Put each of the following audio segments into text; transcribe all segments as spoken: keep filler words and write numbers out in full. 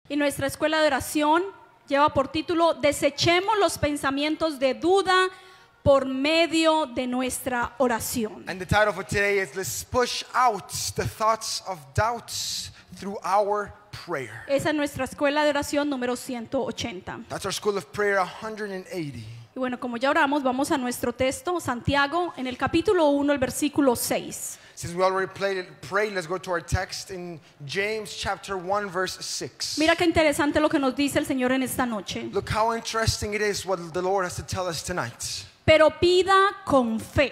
Y nuestra escuela de oración lleva por título Desechemos los pensamientos de duda por medio de nuestra oración. And the title for today is Let's Push Out the Thoughts of Doubts Through Our Prayer. Esa es nuestra escuela de oración número ciento ochenta. That's our School of Prayer one hundred eighty. Y bueno, como ya oramos, vamos a nuestro texto, Santiago, en el capítulo uno, el versículo seis. Since we already played, prayed, let's go to our text in James chapter one verse six. Mira qué interesante lo que nos dice el Señor en esta noche. Look how interesting it is what the Lord has to tell us tonight. Pero pida con fe,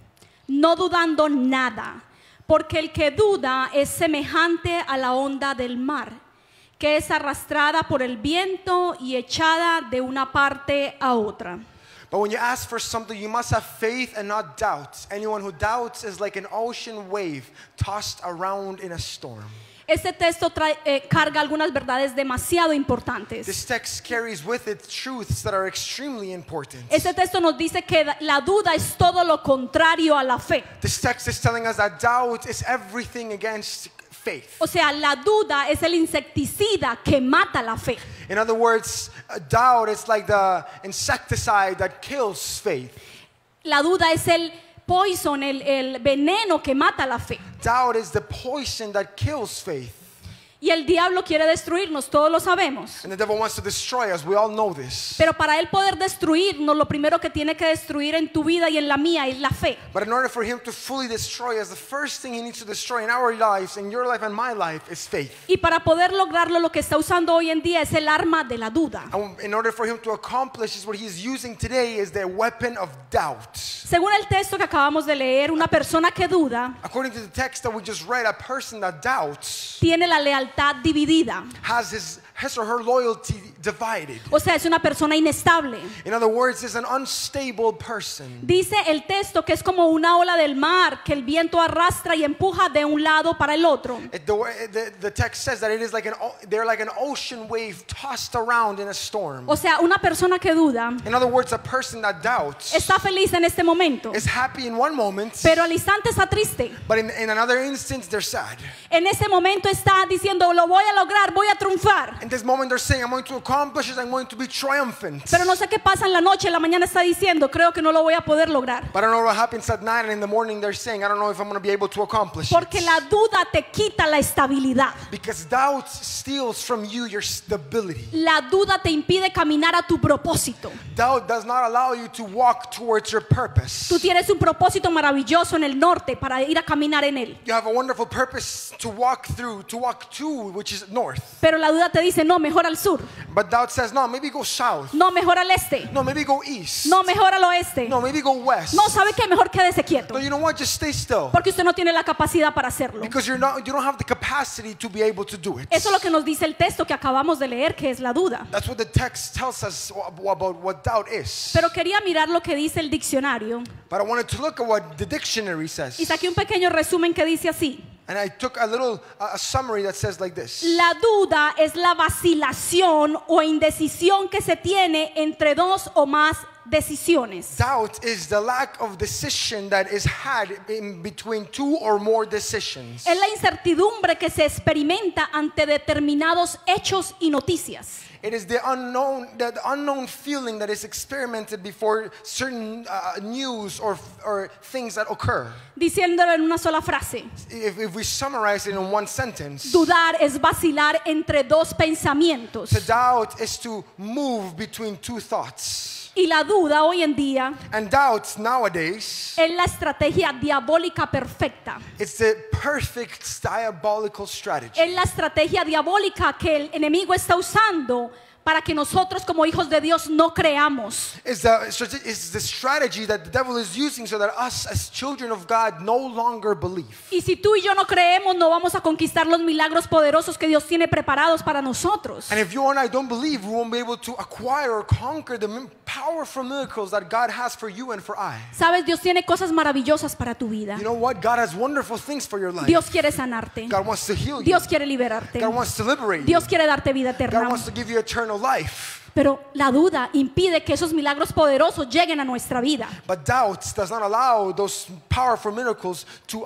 no dudando nada, porque el que duda es semejante a la onda del mar, que es arrastrada por el viento y echada de una parte a otra. But when you ask for something, you must have faith and not doubt. Anyone who doubts is like an ocean wave tossed around in a storm. Este texto trae, eh, carga algunas verdades demasiado importantes. This text carries with it truths that are extremely important. Este texto nos dice que la duda es todo lo contrario a la fe. This text is telling us that doubt is everything against faith. O sea, la duda es el insecticida que mata la fe. In other words, doubt is like the insecticide that kills faith. La duda es el poison, el, el veneno que mata la fe. Doubt is the poison that kills faith. Y el diablo quiere destruirnos, todos lo sabemos. And the devil wants to destroy us. We all know this. Pero para él poder destruirnos, lo primero que tiene que destruir en tu vida y en la mía es la fe. But in order for him to fully destroy us, the first thing he needs to destroy in our lives, in your life and my life, is faith. Y para poder lograrlo, lo que está usando hoy en día es el arma de la duda. And in order for him to accomplish this, what he is using today is the weapon of doubt. Según el texto que acabamos de leer, una persona que duda According to the text that we just read, a person that doubts tiene la lealtad dividida. has his, his or her loyalty divided. O sea, es una persona inestable. In other words, is an unstable person. Dice el texto que es como una ola del mar que el viento arrastra y empuja de un lado para el otro. It, the, the, the text says that it is like an o- they're like an ocean wave tossed around in a storm. O sea, una persona que duda In other words, a person that doubts está feliz en este momento, is happy in one moment, pero al instante está triste. but in, in another instance they're sad. En ese momento está diciendo, lo voy a lograr, voy a triunfar. In this moment they're saying, I'm going to accomplish it, I'm going to be triumphant. Pero no sé qué pasa en la noche, en la mañana está diciendo, creo que no lo voy a poder lograr. But I don't know what happens at night, and in the morning they're saying, I don't know if I'm going to be able to accomplish Porque it. la duda te quita la estabilidad. Because doubt steals from you your stability. La duda te impide caminar a tu propósito. Doubt does not allow you to walk towards your purpose. Tú tienes un propósito maravilloso en el norte para ir a caminar en él. You have a wonderful purpose to walk through, to walk to, which is north. Pero la duda te dice, no, mejor al sur. But doubt says, no, maybe go south. No, mejor al este. No, maybe go east. No, mejor al oeste. No, maybe go west. No, ¿sabe qué? Mejor quédese quieto. No, you know what? Just stay still. Porque usted no tiene la capacidad para hacerlo. Because you're not, you don't have the capacity to be able to do it. Eso es lo que nos dice el texto que acabamos de leer, que es la duda. That's what the text tells us about what doubt is. Pero quería mirar lo que dice el diccionario. But I wanted to look at what the dictionary says. Y saqué un pequeño resumen que dice así. And I took a little uh, a summary that says like this. La duda es la vacilación o indecisión que se tiene entre dos o más decisiones. Doubt is the lack of decision that is had in between two or more decisions. Es la incertidumbre que se experimenta ante determinados hechos y noticias. It is the unknown, the unknown feeling that is experimented before certain uh, news or or things that occur. Diciéndolo en una sola frase. If, if we summarize it in one sentence, Dudar es vacilar entre dos pensamientos. to doubt is to move between two thoughts. Y la duda hoy en día And doubt nowadays, es la estrategia diabólica perfecta. it's the perfect diabolical strategy. Es la estrategia diabólica que el enemigo está usando para que nosotros como hijos de Dios no creamos. It's the, it's the strategy that the devil is using so that us as children of God no longer believe. Y si tú y yo no creemos, no vamos a conquistar los milagros poderosos que Dios tiene preparados para nosotros. And if you and I don't believe, we won't be able to acquire or conquer the powerful miracles that God has for you and for I. Sabes, Dios tiene cosas maravillosas para tu vida. You know what? God has wonderful things for your life. Dios quiere sanarte. God wants to heal you. Dios quiere liberarte. God wants to liberate you. Dios quiere darte vida God eterna. wants to give you eternal life. Pero la duda impide que esos milagros poderosos lleguen a nuestra vida. But doubt does not allow those powerful miracles to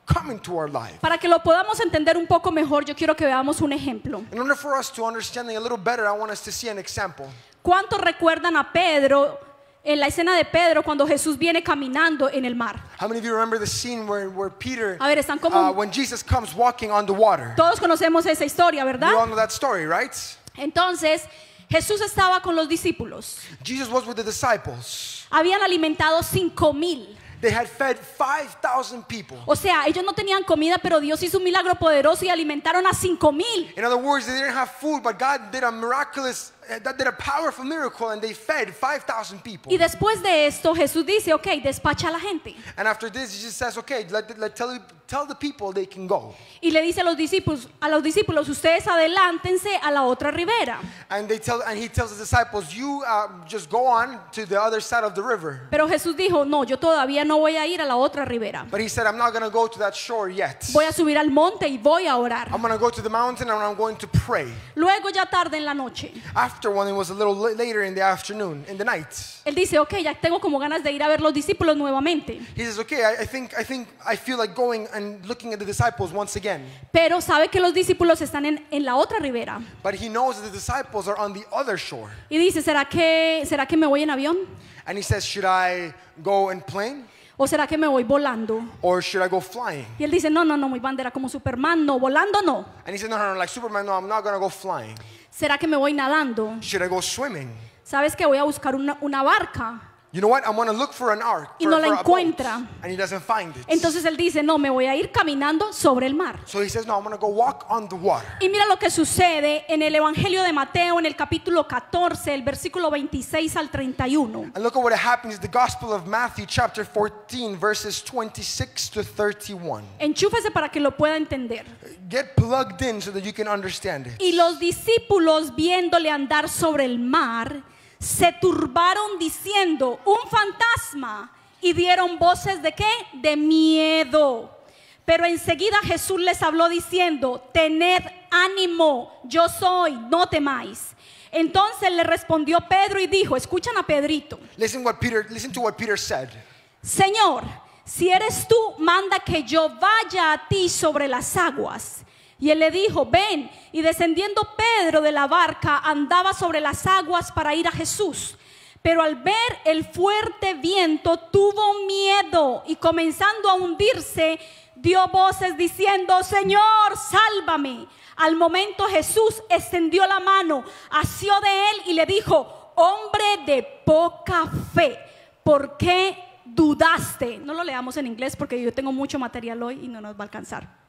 come into our life. Para que lo podamos entender un poco mejor, yo quiero que veamos un ejemplo. In order for us to understand it a little better, I want us to see an example. ¿Cuántos recuerdan a Pedro en la escena de Pedro cuando Jesús viene caminando en el mar? How many of you remember the scene where, where Peter, A ver, están como uh, when Jesus comes walking on the water? todos conocemos esa historia, You all ¿verdad? know that story, right? Entonces, Jesús estaba con los discípulos. Jesus was with the disciples. Habían alimentado cinco mil. They had fed five thousand people. O sea, ellos no tenían comida, pero Dios hizo un milagro poderoso y alimentaron a cinco mil. In other words, they didn't have food, but God did a miraculous, that did a powerful miracle, and they fed five thousand people. Y después de esto, Jesús dice, ok, despacha a la gente. And after this, he just says, okay, let, let, tell, tell the people they can go. Y le dice a los discípulos, a los discípulos, ustedes adelántense a la otra ribera. And they tell, and he tells the disciples, you uh, just go on to the other side of the river. Pero Jesús dijo, no, yo todavía no voy a ir a la otra ribera. But he said, I'm not going to go to that shore yet. Voy a subir al monte y voy a orar. I'm going to go to the mountain and I'm going to pray. Luego ya tarde en la noche, After, when it was a little la- later in the afternoon, in the night, él dice, ok, ya tengo como ganas de ir a ver los discípulos nuevamente. he says, okay, I, I think I think I feel like going and looking at the disciples once again. Pero sabe que los discípulos están en, en la otra ribera. But he knows that the disciples are on the other shore. Y dice, ¿será que, ¿será que me voy en avión? And he says, should I go in plane ¿O será que me voy volando? or should I go flying? Y él dice, no, no, no, muy bandera como Superman, no, volando no. And he said, no, no, no, like Superman, no, I'm not going to go flying. ¿Será que me voy nadando? Should I go swimming? ¿Sabes que voy a buscar una, una barca? You know what? I'm going to look for an ark. Y for- no la for a boat. encuentra. And he doesn't find it. Entonces él dice, no, me voy a ir caminando sobre el mar. So he says, no, I'm going to go walk on the water. Y mira lo que sucede en el Evangelio de Mateo, en el capítulo catorce, el versículo veintiséis al treinta y uno. And look at what happens in the Gospel of Matthew, chapter fourteen, verses twenty-six to thirty-one. Enchúfese para que lo pueda entender. Get plugged in so that you can understand it. Y los discípulos, viéndole andar sobre el mar, se turbaron diciendo, un fantasma, y dieron voces de qué? De miedo. Pero enseguida Jesús les habló diciendo, tened ánimo, yo soy, no temáis. Entonces le respondió Pedro y dijo, escuchan a Pedrito, Listen what Peter listen to what Peter said. Señor, si eres tú, manda que yo vaya a ti sobre las aguas. Y él le dijo, ven. Y descendiendo Pedro de la barca, andaba sobre las aguas para ir a Jesús. Pero al ver el fuerte viento, tuvo miedo y comenzando a hundirse, dio voces diciendo, Señor, sálvame. Al momento Jesús extendió la mano, asió de él y le dijo, hombre de poca fe, ¿por qué dudaste? No lo leamos en inglés porque yo tengo mucho material hoy y no nos va a alcanzar.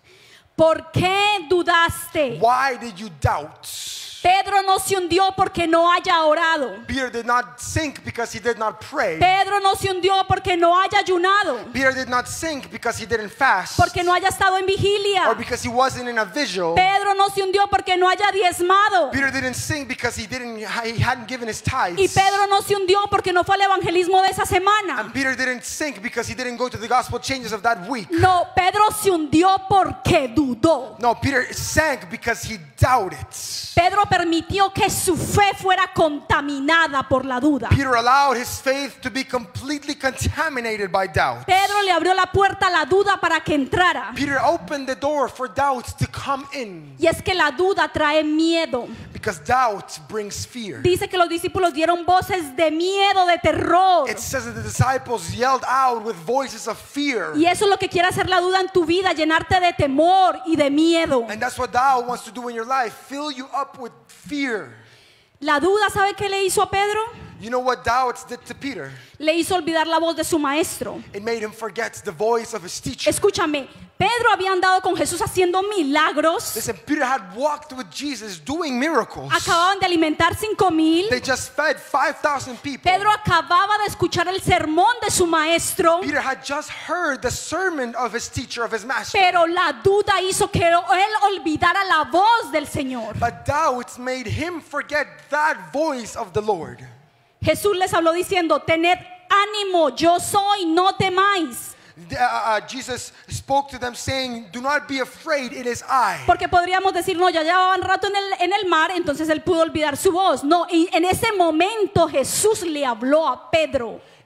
¿Por qué dudaste? Why did you doubt? Pedro no se hundió porque no haya orado. Peter did not sink because he did not pray. Pedro no se hundió porque no haya ayunado, Peter did not sink because he didn't fast. porque no haya estado en Or vigilia. because he wasn't in a vigil. Pedro no se hundió porque no haya diezmado. Peter didn't sink because he didn't he hadn't given his Y tithes. Pedro no se hundió porque no fue al evangelismo de esa semana. And Peter didn't sink because he didn't go to the gospel changes of that week. No, Pedro se hundió porque dudó. No, Peter sank because he doubted. Pedro permitió que su fe fuera contaminada por la duda. Peter allowed his faith to be completely contaminated by doubt. Pedro le abrió la puerta a la duda para que entrara. Peter opened the door for doubt to come in Y es que la duda trae miedo. because doubt brings fear. Dice que los discípulos dieron voces de miedo, de terror. It says that the disciples yelled out with voices of fear. Y eso es lo que quiere hacer la duda en tu vida, llenarte de temor y de miedo. And that's what doubt wants to do in your life, fill you up with fear. La duda, ¿sabe qué le hizo a Pedro? You know what doubts did to Peter? Le hizo olvidar la voz de su maestro. It made him forget the voice of his teacher. Escúchame, Pedro había andado con Jesús haciendo milagros. Listen, Peter had walked with Jesus doing miracles. Acababan de alimentar cinco mil. They just fed five thousand people. Pedro acababa de escuchar el sermón de su maestro. Peter had just heard the sermon of his teacher, of his master. Pero la duda hizo que él olvidara la voz del Señor. But doubts made him forget that voice of the Lord. Jesús les habló diciendo, tened ánimo, yo soy, no temáis. Uh, uh, Jesus spoke to them saying, do not be afraid, it is I. Porque podríamos decir, no, ya llevaban rato en el, en el mar, entonces él pudo olvidar su voz. No, y en ese momento Jesús le habló a Pedro.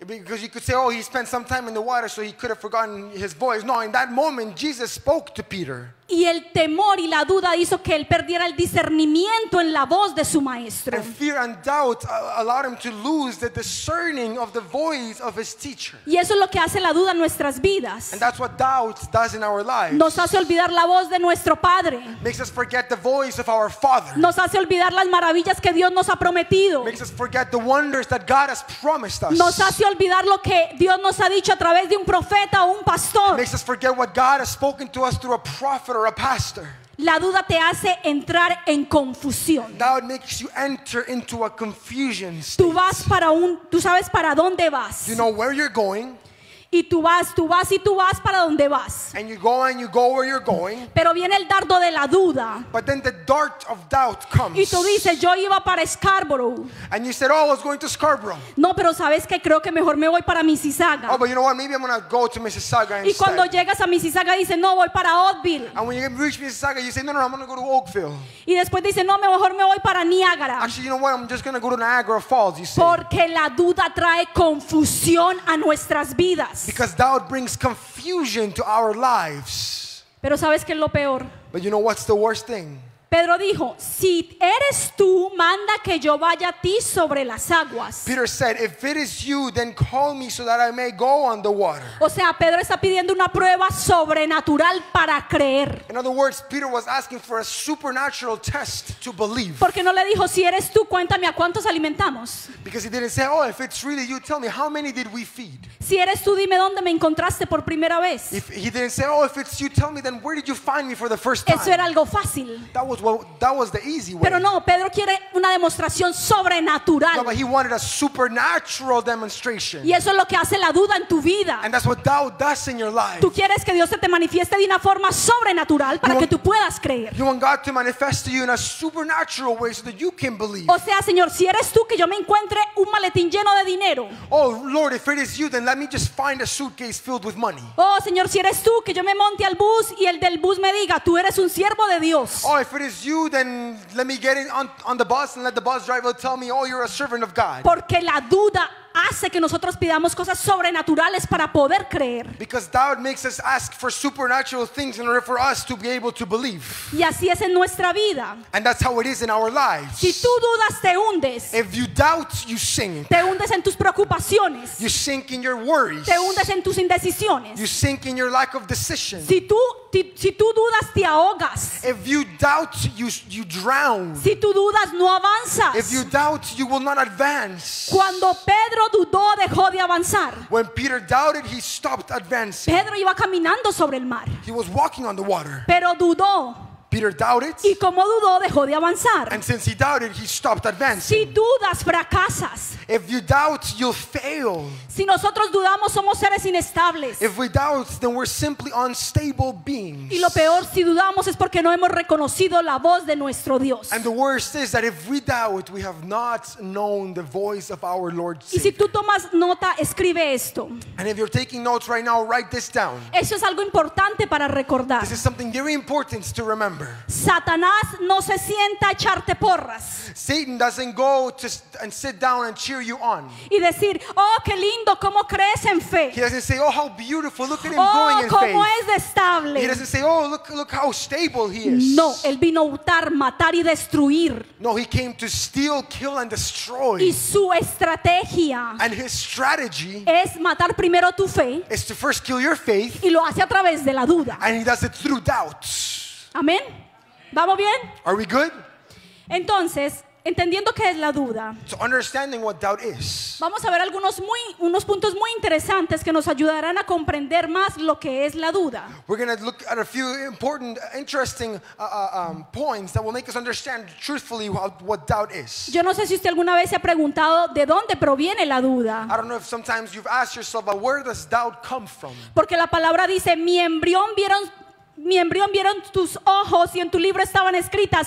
Because you could say, oh, he spent some time in the water, so he could have forgotten his voice. No, in that moment, Jesus spoke to Peter. Y el temor y la duda hizo que él perdiera el discernimiento en la voz de su maestro. And fear and doubt uh, allowed him to lose the discerning of the voice of his teacher. Y eso es lo que hace la duda en nuestras vidas. And that's what doubt does in our lives. Nos hace olvidar la voz de nuestro Padre. Makes us forget the voice of our Father. Nos hace olvidar las maravillas que Dios nos ha prometido. Makes us forget the wonders that God has promised us. Nos hace olvidar lo que Dios nos ha dicho a través de un profeta o un pastor. Makes us forget what God has spoken to us through a prophet or a pastor. La duda te hace entrar en confusión. Doubt makes you enter into a confusion state. Tú vas para un, tú sabes para dónde vas. You know where you're going. Y tú vas, tú vas y tú vas para donde vas. And you go and you go where you're going. Pero viene el dardo de la duda. But then the dart of doubt comes. Y tú dices, yo iba para Scarborough. And you said, oh, I was going to Scarborough. No, pero sabes que creo que mejor me voy para Mississauga. Oh, but you know what? Maybe I'm going to go to Mississauga Y cuando instead. llegas a Mississauga dices, no, voy para Oakville. And when you reach Mississauga, you say, no, no, I'm going to go to Oakville. Y después dices, no, mejor me voy para Niágara. Actually, you know what? I'm just going to go to Niagara Falls, you say. Porque la duda trae confusión a nuestras vidas. Because doubt brings confusion to our lives. Pero ¿sabes qué es lo peor? But you know what's the worst thing? Pedro dijo, si eres tú, manda que yo vaya a ti sobre las aguas. Peter said, if it is you, then call me so that I may go on the water. O sea, Pedro está pidiendo una prueba sobrenatural para creer. In other words, Peter was asking for a supernatural test to believe. Porque no le dijo, si eres tú, cuéntame a cuántos alimentamos. Because he didn't say, oh, if it's really you, tell me, how many did we feed? Si eres tú, dime dónde me encontraste por primera vez. If he didn't say, oh, if it's you, tell me, then where did you find me for the first time? Eso era algo fácil. That was what, that was the easy way. Pero no, Pedro quiere una demostración sobrenatural. No, but he wanted a supernatural demonstration. Y eso es lo que hace la duda en tu vida. And that's what doubt does in your life. Tú quieres que Dios se te manifieste de una forma sobrenatural para You que want- tú puedas creer. You want God to manifest to you in a supernatural way so that you can believe. O sea, Señor, si eres tú, que yo me encuentre un maletín lleno de dinero. Oh, Lord, if it is you, then let me just find a suitcase filled with money. Oh, Señor, si eres tú, que yo me monte al bus y el del bus me diga, tú eres un siervo de Dios. Oh, if it is you, then let me get in on, on the bus and let the bus driver tell me, oh, you're a servant of God. Porque la duda hace que nosotros pidamos cosas sobrenaturales para poder creer. Because doubt makes us ask for supernatural things in order for us to be able to believe. Y así es en nuestra vida. And that's how it is in our lives. Si tú dudas, te hundes. If you doubt, you sink. Te hundes en tus preocupaciones. You sink in your worries. Te hundes en tus indecisiones. You sink in your lack of decision. Si tú, ti- si tú dudas, te ahogas. If you doubt, you, you drown. Si tú dudas, no avanzas. If you doubt, you will not advance. Cuando Pedro dudó, dejó de avanzar. When Peter doubted, he stopped advancing. Pedro iba caminando sobre el mar, He was walking on the water. pero dudó. Peter doubted, Y como dudó, dejó de avanzar. and since he doubted, he stopped Si advancing. dudas, fracasas. If you doubt, you'll fail. Si nosotros dudamos, somos seres inestables. If we doubt, then we're simply unstable beings. Y lo peor, si dudamos, es porque no hemos reconocido la voz de nuestro Dios. And the worst is that if we doubt, we have not known the voice of our Lord Y si Savior. tú tomas nota, escribe esto. And if you're taking notes right now, write this down. Eso es algo importante para recordar. This is something very important to remember. Satanás no se sienta a echarte porras Satan doesn't go to st- and sit down and cheer you on. y decir, oh, qué lindo, cómo crees en He fe. doesn't say, oh, how beautiful, look at him Oh, growing in cómo faith. es de He estable. doesn't say, oh, look, look how stable he is. No, él vino a hurtar, matar y destruir. No, he came to steal, kill, and destroy. Y su estrategia And his strategy es matar primero tu fe is to first kill your faith, y lo hace a través de la duda. and he does it through doubts. Amén. ¿Vamos bien? Are we good? Entonces, entendiendo qué es la duda, So understanding what doubt is. vamos a ver algunos muy, unos puntos muy interesantes que nos ayudarán a comprender más lo que es la duda. We're going to look at a few important, interesting uh, uh, um, points that will make us understand truthfully what, what doubt is. Yo no sé si usted alguna vez se ha preguntado de dónde proviene la duda, I don't know if sometimes you've asked yourself, but where does doubt come from? porque la palabra dice, mi embrión vieron, mi embrión vieron tus ojos y en tu libro estaban escritas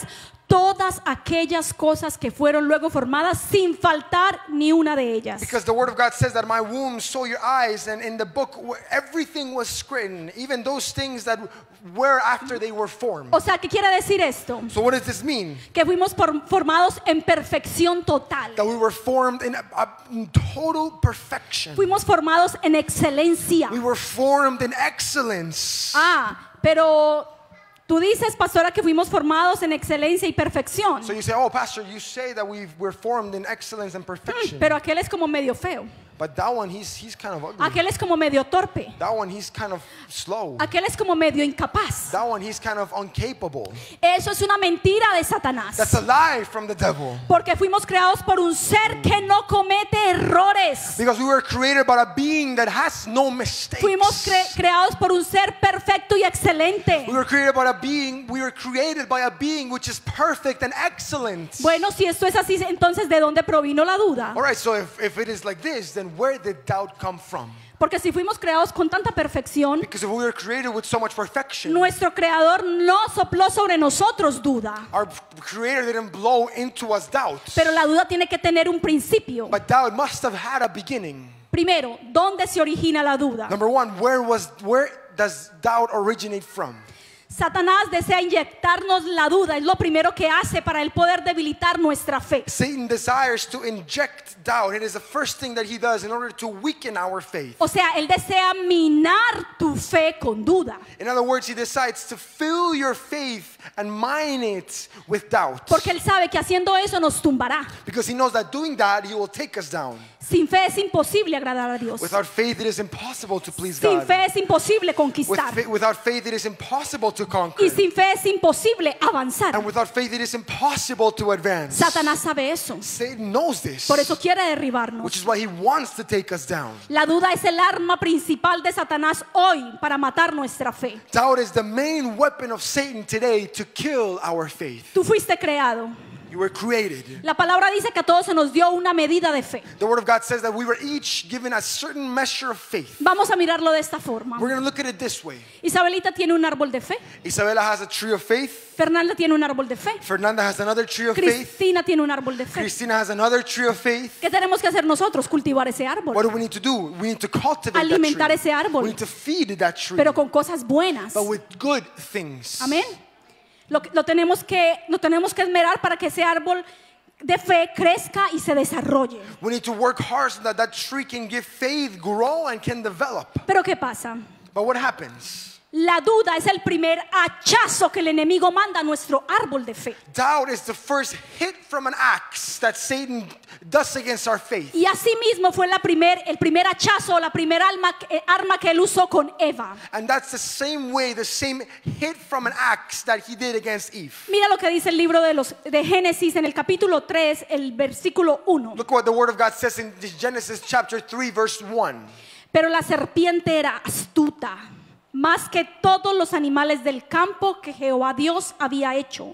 todas aquellas cosas que fueron luego formadas sin faltar ni una de ellas. Because the word of God says that my womb saw your eyes, and in the book everything was written, even those things that were after they were formed. O sea, ¿qué quiere decir esto? So what does this mean? Que fuimos por- formados en perfección total. That we were formed in, a, a, in total perfection. Fuimos formados en excelencia. We were formed in excellence. Ah, pero tú dices, pastora, que fuimos formados en excelencia y perfección. So you say, oh, pastor, you say that we we're formed in excellence and perfection. Pero aquel es como medio feo. But that one, he's he's kind of ugly. Aquel es como medio torpe. That one, he's kind of slow. Aquel es como medio incapaz. That one, he's kind of incapable. Eso es una mentira de Satanás. That's a lie from the devil. Porque fuimos creados por un ser que no comete errores. Because we were created by a being that has no mistakes. Fuimos cre- creados por un ser perfecto y excelente. We were created by a being, we were created by a being which is perfect and excellent. Bueno, si esto es así, entonces ¿de dónde provino la duda? All right, so if, if it is like this, then where did doubt come from? Porque si fuimos creados con tanta perfección, Because if we were created with so much perfection, nuestro creador no sopló sobre nosotros duda. our creator didn't blow into us doubt. Pero la duda tiene que tener un principio. But doubt must have had a beginning. Primero, ¿dónde se origina la duda? Number one, where was where does doubt originate from? Satanás desea inyectarnos la duda, es lo primero que hace para el poder debilitar nuestra fe. Satan desires to inject doubt. It is the first thing that he does in order to weaken our faith. O sea, él desea minar tu fe con duda. In other words, he decides to fill your faith and mine it with doubt. Porque él sabe que haciendo eso nos tumbará. Because he knows that doing that, he will take us down. Sin fe es imposible agradar a Dios. Without faith, it is impossible to please Sin God. fe es imposible With conquistar. fa- without faith, it is impossible to conquer. Y sin fe es imposible avanzar. And without faith, it is impossible to advance. Satanás sabe eso. Satan knows this, Por eso quiere derribarnos. which is why he wants to take us down. La duda es el arma principal de Satanás hoy para matar nuestra fe. Doubt is the main weapon of Satan today to kill our faith. Tú fuiste creado. You were created. La palabra dice que a todos se nos dio una medida de fe. The Word of God says that we were each given a certain measure of faith. Vamos a mirarlo de esta forma. We're going to look at it this way. Isabelita tiene un árbol de fe. Isabella has a tree of faith. Fernanda tiene un árbol de fe. Fernanda has another tree of faith. Cristina tiene un árbol de fe. Christina has another tree of faith. ¿Qué tenemos que hacer nosotros? Cultivar ese árbol. What do we need to do? We need to cultivate Alimentar that tree. ese árbol. We need to feed that tree, Pero con cosas buenas. but with good things. Amén. Lo, lo tenemos que, lo tenemos que esmerar para que ese árbol de fe crezca y se desarrolle. We need to work hard so that that tree can give faith, grow, and can develop. Pero ¿qué pasa? But what happens? La duda es el primer hachazo que el enemigo manda a nuestro árbol de fe. Doubt is the first hit from an axe that Satan does against our faith. Y así mismo fue la primer, el primer hachazo, la primera arma, eh, arma que él usó con Eva. And that's the same way, the same hit from an axe that he did against Eve. Mira lo que dice el libro de, los, de Génesis en el capítulo tres, el versículo uno. Look what the Word of God says in Genesis chapter three, verse one. Pero la serpiente era astuta, más que todos los animales del campo que Jehová Dios había hecho,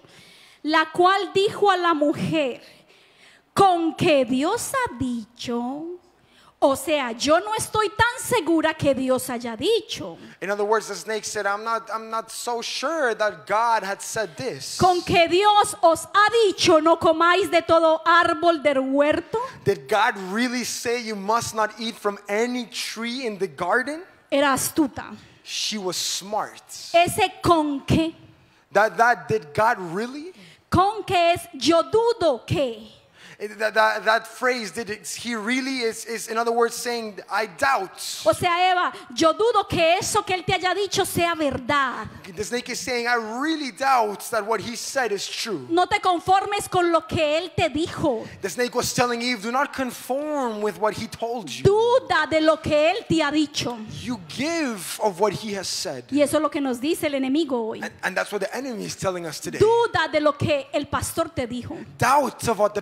la cual dijo a la mujer, ¿con qué Dios ha dicho? O sea, yo no estoy tan segura que Dios haya dicho. In other words, the snake said, I'm not, I'm not so sure that God had said this. ¿Con que Dios os ha dicho no comáis de todo árbol del huerto? Did God really say you must not eat from any tree in the garden? Era astuta. She was smart. Ese con que, That, that did God really? con que es yo dudo que. It- That, that, that phrase, did it, he really is, is, in other words, saying, I doubt. O sea, Eva, yo dudo que eso que él te haya dicho sea verdad. The snake is saying, I really doubt that what he said is true. No te conformes con lo que él te dijo. The snake was telling Eve, do not conform with what he told you. Duda de lo que él te ha dicho. You give of what he has said. Y eso es lo que nos dice el enemigo hoy. And, and that's what the enemy is telling us today. Duda de lo que el pastor te dijo. Doubt of what the pastor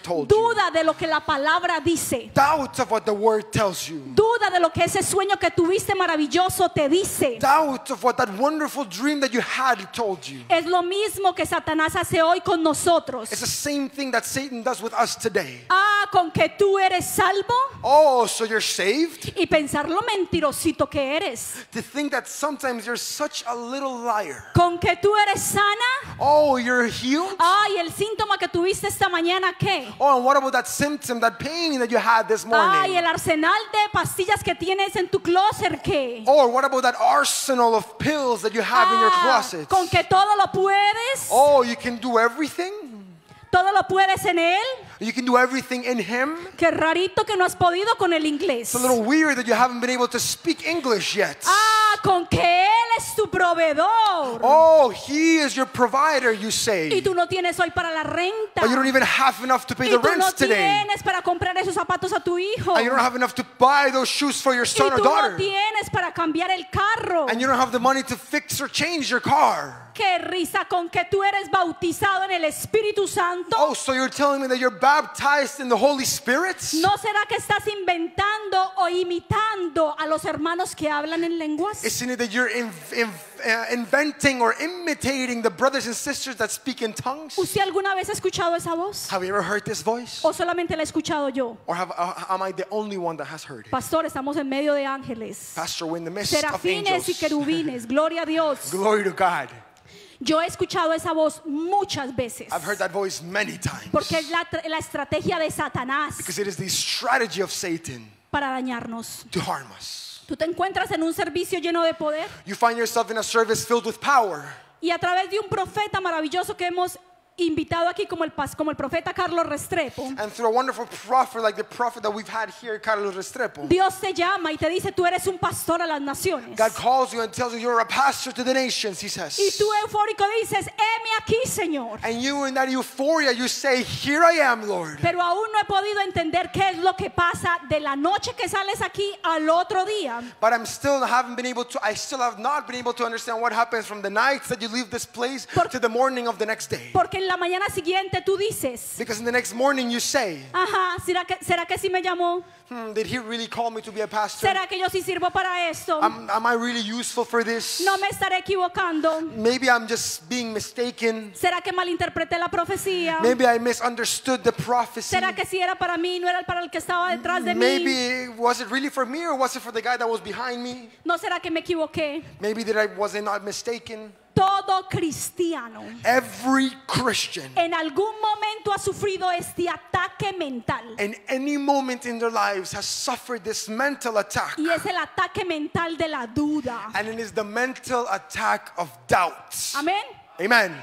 told you. Duda de lo que la palabra dice. Doubt of what the word tells you. Duda de lo que ese sueño que tuviste maravilloso te dice. Doubt of what that wonderful dream that you had told you. Es lo mismo que Satanás hace hoy con nosotros. It's the same thing that Satan does with us today. Ah, con que tú eres salvo Oh, so you're saved? y pensar lo mentirosito que eres. To think that sometimes you're such a little liar. Con que tú eres sana. Oh, you're healed? Ay, el síntoma que tuviste esta mañana, ¿qué? Oh, and what about that symptom, that pain that you had this morning? Ay, el arsenal de pastillas que tienes en tu closet, ¿qué? Or what about that arsenal of pills that you have in your Ah, closet? con que todo lo puedes. Oh, you can do everything? Todo lo puedes en él. You can do everything in Him? Qué rarito que no has podido con el inglés. It's a little weird that you haven't been able to speak English yet. Ah, con que él es tu proveedor. Oh, He is your provider, you Y say. tú no tienes hoy para la renta. But you don't even have enough to pay Y the tú no rent today. tienes para comprar esos zapatos a tu hijo. And you don't have enough to buy those shoes for your Y son or tú no daughter. tienes para cambiar el carro. And you don't have the money to fix or change your car. Qué risa con que tú eres bautizado en el Espíritu Santo. Oh, so you're telling me that you're baptized in the Holy Spirit? ¿No será que estás inventando o imitando a los hermanos que hablan en lenguas? Isn't it that you're in, in, uh, inventing or imitating the brothers and sisters that speak in tongues? ¿Usted alguna vez ha escuchado esa voz? Have you ever heard this voice? ¿O solamente la he escuchado yo? Or have, uh, am I the only one that has heard it? Pastor, estamos en medio de ángeles, Pastor, we're in the midst of serafines y angels. querubines. Gloria a Dios. Glory to God. Yo he escuchado esa voz muchas veces. I've heard that voice many times. Porque es la, tra- la estrategia de Satanás Because it is the strategy of Satan para dañarnos. to harm us. Tú te encuentras en un servicio lleno de poder You find yourself in a service filled with power. y a través de un profeta maravilloso que hemos invitado aquí como el, pas- como el profeta Carlos Restrepo, And through a wonderful prophet like the prophet that we've had here, Carlos Restrepo, Dios te llama y te dice, tú eres un pastor a las naciones. God calls you and tells you you're a pastor to the nations, he says. Y tú eufórico dices, heme aquí, Señor. And you in that euphoria, you say, here I am, Lord. Pero aún no he podido entender qué es lo que pasa de la noche que sales aquí al otro día. But I'm still haven't been able to, I still have not been able to understand what happens from the nights that you leave this place Por- to the morning of the next day. Porque en la mañana siguiente tú dices, Because in the next morning you say, ajá, ¿será que, será que sí me llamó? hmm, did he really call me to be a pastor? ¿Será que yo sí sirvo para esto? Am, am I really useful for this? No me estaré equivocando. Maybe I'm just being mistaken. ¿Será que malinterpreté la profecía? Maybe I misunderstood the prophecy. ¿Será que sí era para mí, no era para el que estaba detrás de mí? Maybe was it really for me or was it for the guy that was behind me? ¿No será que me equivoqué? Maybe that I was I not mistaken. Todo cristiano Every Christian en algún momento ha sufrido este ataque mental. in any moment in their lives has suffered this mental attack. Y es el ataque mental de la duda. And it is the mental attack of doubt. Amén. Amen.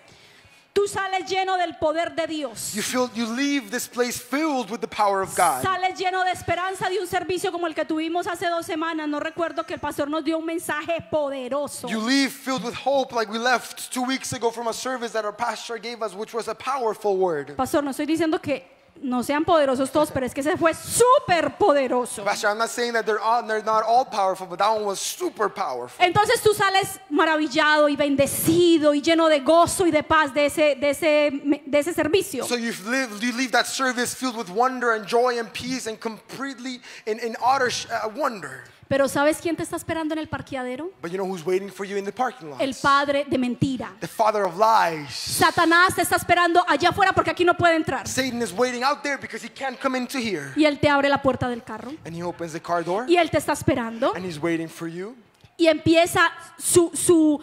Tú sales lleno del poder de Dios. You feel you leave this place filled with the power of God. Sales lleno de esperanza de un servicio como el que tuvimos hace dos semanas. No recuerdo que el pastor nos dio un mensaje poderoso. You leave filled with hope like we left two weeks ago from a service that our pastor gave us, which was a powerful word. Pastor, no estoy diciendo que no sean poderosos todos, pero es que ese fue súper poderoso. Pastor, I'm not saying that they're, all, they're not all powerful, but that one was super powerful. Entonces tú sales maravillado y bendecido y lleno de gozo y de paz de ese, de ese, de ese servicio. So you live, you leave that service filled with wonder and joy and peace and completely in, in utter sh- uh, wonder. Pero ¿sabes quién te está esperando en el parqueadero? But you know who's waiting for you in the parking lot? El padre de mentira. The father of lies. Satanás te está esperando allá afuera porque aquí no puede entrar. Satan is waiting out there because he can't come into here. Y él te abre la puerta del carro. And he opens the car door Y él te está esperando. and he's waiting for you. Y empieza su, su,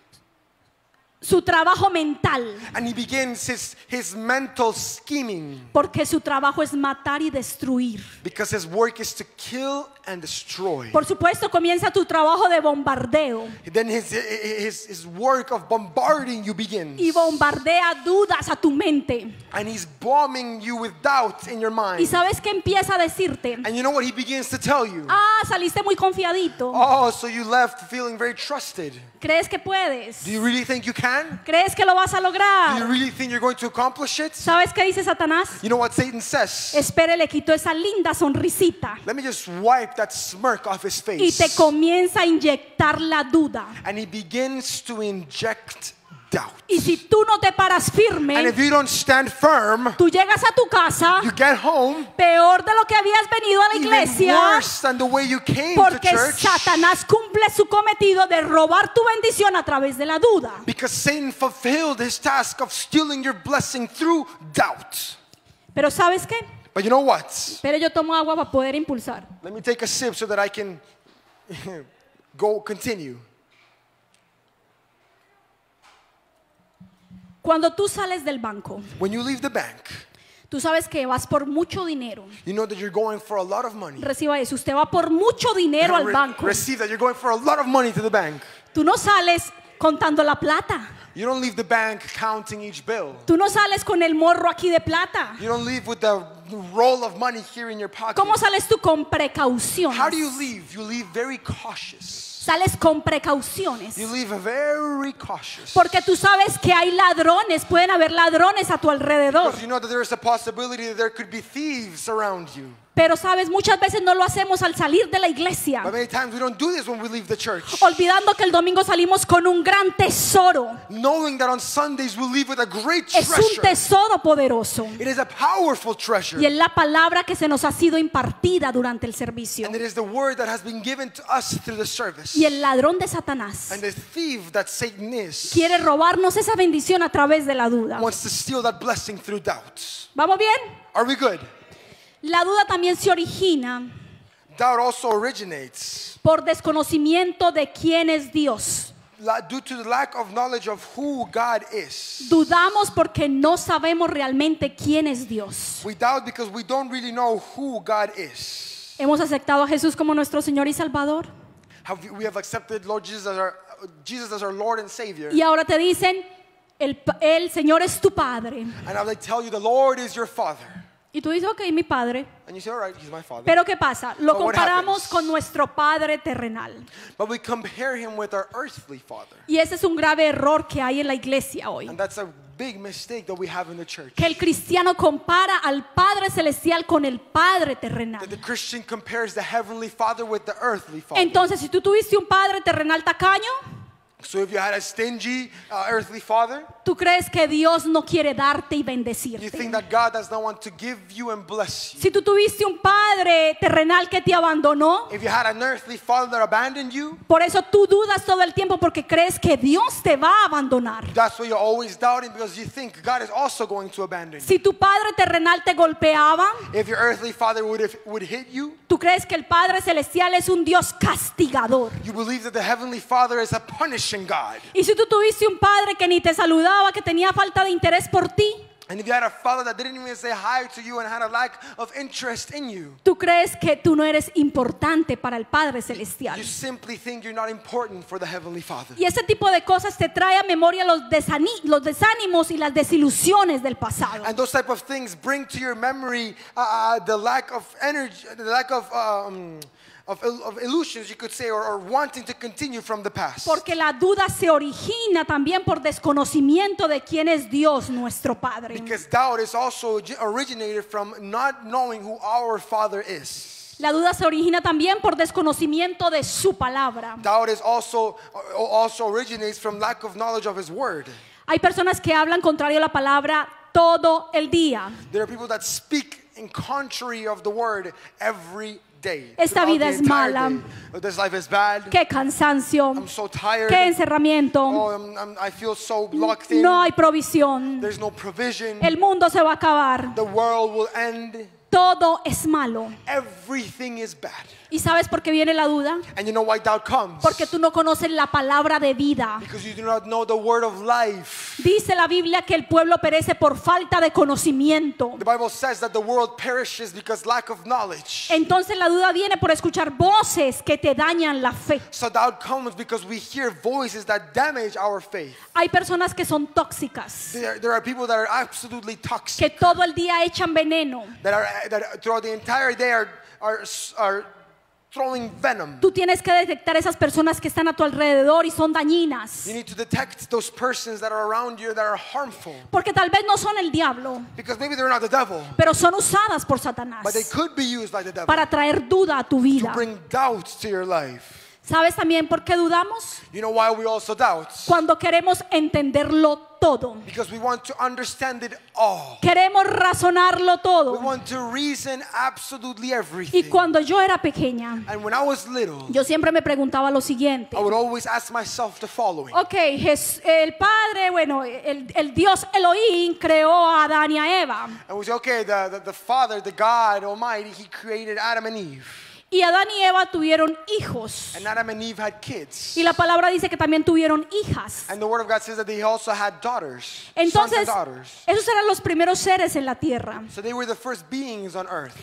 su trabajo mental. And he begins his, his mental scheming Porque su trabajo es matar y destruir. because his work is to kill and destroy. Por supuesto, comienza tu trabajo de bombardeo. Then his, his, his work of bombarding you begins. Y bombardea dudas a tu mente. And he's bombing you with doubt in your ¿Y mind. sabes qué empieza a decirte? And you know what he begins to tell you? Ah, saliste muy confiadito. Oh, so you left feeling very trusted. ¿Crees que puedes? Do you really think you can? ¿Crees que lo vas a Do you lograr? really think you're going to accomplish it? ¿Sabes qué dice Satanás? You know what Satan says? Espere, le quitó esa linda sonrisita. Let me just wipe that smirk off his Y te face. comienza a inyectar la duda. And he begins to inject doubt. Y si tú no te paras And firme, if you don't stand firm, tú llegas a tu casa you get home peor de lo que habías venido a la even iglesia, worse than the way you came to porque church. Satanás cumple su cometido de robar tu bendición a través de la duda. Because Satan fulfilled his task of stealing your blessing through doubt. Pero ¿sabes qué? But you know what? Pero yo tomo agua para poder impulsar. Let me take a sip so that I can go continue. Cuando tú sales del banco, When you leave the bank, tú sabes que vas por mucho dinero. you know that you're going for a lot of money. Reciba eso, usted va por mucho dinero al Re- banco. receive that you're going for a lot of money to the bank. Tú no sales contando la plata. You don't leave the bank counting each bill. Tú no sales con el morro aquí de plata. You don't leave with the roll of money here in your pocket. ¿Cómo sales tú con precauciones? How do you leave? You leave very cautious. Sales con precauciones. You leave very cautious. Porque tú sabes que hay ladrones, pueden haber ladrones a tu alrededor. Because you know that there is a possibility that there could be thieves around you. Pero sabes, muchas veces no lo hacemos al salir de la iglesia, But many times we don't do this when we leave the church. olvidando que el domingo salimos con un gran tesoro. Knowing that on Sundays we leave with a great Es un treasure. tesoro poderoso. It is a powerful treasure. Y es la palabra que se nos ha sido impartida durante el servicio. And it is the word that has been given to us through the service. Y el ladrón de Satanás And the thief that Satan is quiere robarnos esa bendición a través de la duda. wants to steal that blessing through doubt. ¿Vamos bien? Are we good? La duda también se origina Doubt also originates por desconocimiento de quién es Dios. la- due to the lack of knowledge of who God is. Dudamos porque no sabemos realmente quién es Dios. We doubt because we don't really know who God is. ¿Hemos aceptado a Jesús como nuestro Señor y Salvador? Have we have accepted Lord Jesus as our Jesus as our Lord and Savior. Y ahora te dicen, el, pa- el Señor es tu Padre. And now they tell you the Lord is your Father. Y tú dices, ok, mi Padre. And you say, all right, He's my Father. Pero ¿qué pasa? Lo But what comparamos happens? con nuestro Padre terrenal. But we compare Him with our earthly Father. Y ese es un grave error que hay en la iglesia hoy. And that's a big mistake that we have in the church. Que el cristiano compara al Padre celestial con el Padre terrenal. That the Christian compares the heavenly Father with the earthly Father. Entonces, si tú tuviste un Padre terrenal tacaño, So if you had a stingy uh, earthly father, tú crees que Dios no quiere darte y you bendecirte. think that God does not want to give you and bless you. Si tú tuviste un Padre terrenal que te abandonó, If you had an earthly father that abandoned you, por eso tú dudas todo el tiempo porque crees que Dios te va a abandonar. that's why you're always doubting because you think God is also going to abandon you. Si tu Padre terrenal te golpeaba, If your earthly father would have, would hit you, tú crees que el Padre celestial es un Dios castigador. you believe that the heavenly father is a punishing God. Y si tú tuviste un Padre que ni te saludaba, que tenía falta de interés por ti, And if you had a father that didn't even say hi to you and had a lack of interest in you, tú crees que tú no eres importante para el Padre celestial. you simply think you're not important for the heavenly father. Y ese tipo de cosas te trae a memoria los, desani- los desánimos y las desilusiones del pasado. And those type of things bring to your memory uh, uh, the lack of energy, the lack of, um, of, il- of illusions, you could say, or, or wanting to continue from the past. Porque la duda se origina también por desconocimiento de quién es Dios, nuestro Padre. Because doubt is also gi- originated from not knowing who our Father is. La duda se origina también por desconocimiento de su palabra. Doubt is also uh, also originates from lack of knowledge of His Word. Hay personas que hablan contrario a la palabra todo el día. There are people that speak in contrary of the Word every day. Esta throughout vida the es entire mala. day. Oh, this life is bad. Qué cansancio, I'm so tired. qué encerramiento, Oh, I'm, I'm, I feel so locked in. no hay provisión, There's no provision. el mundo se va a acabar, The world will end. todo es malo. Everything is bad. ¿Y sabes por qué viene la duda? And you know why doubt comes? Porque tú no conoces la palabra de vida. Because you do not know the word of life. Dice la Biblia que el pueblo perece por falta de conocimiento. The Bible says that the world perishes because lack of knowledge. Entonces la duda viene por escuchar voces que te dañan la fe. So doubt comes because we hear voices that damage our faith. Hay personas que son tóxicas, There, there are people that are absolutely toxic. que todo el día echan veneno. That are that throughout the entire day are are are throwing venom. Tú tienes que detectar esas personas que están a tu alrededor y son dañinas. You need to detect those persons that are around you that are harmful. Porque tal vez no son el diablo, Because maybe they're not the devil, pero son usadas por Satanás but they could be used by the devil para traer duda a tu to vida. bring doubt to your life. ¿Sabes también por qué dudamos? You know why we also doubt? Cuando queremos entenderlo todo. Because we want to understand it all. Queremos razonarlo We todo. want to reason absolutely Y everything. cuando yo era pequeña, And when I was little, yo siempre me preguntaba lo siguiente. I would always ask myself the following. Ok, Jes- el Padre, bueno, el, el Dios Elohim creó a Adán y a Eva. And we say, okay, the, the, the Father, the God Almighty, He created Adam and Eve. Y Adán y Eva tuvieron hijos. And Adam and Eve had kids. Y la palabra dice que también tuvieron hijas. And the Word of God says that they also had daughters, sons and Entonces, daughters. esos eran los primeros seres en la tierra. So they were the first beings on earth.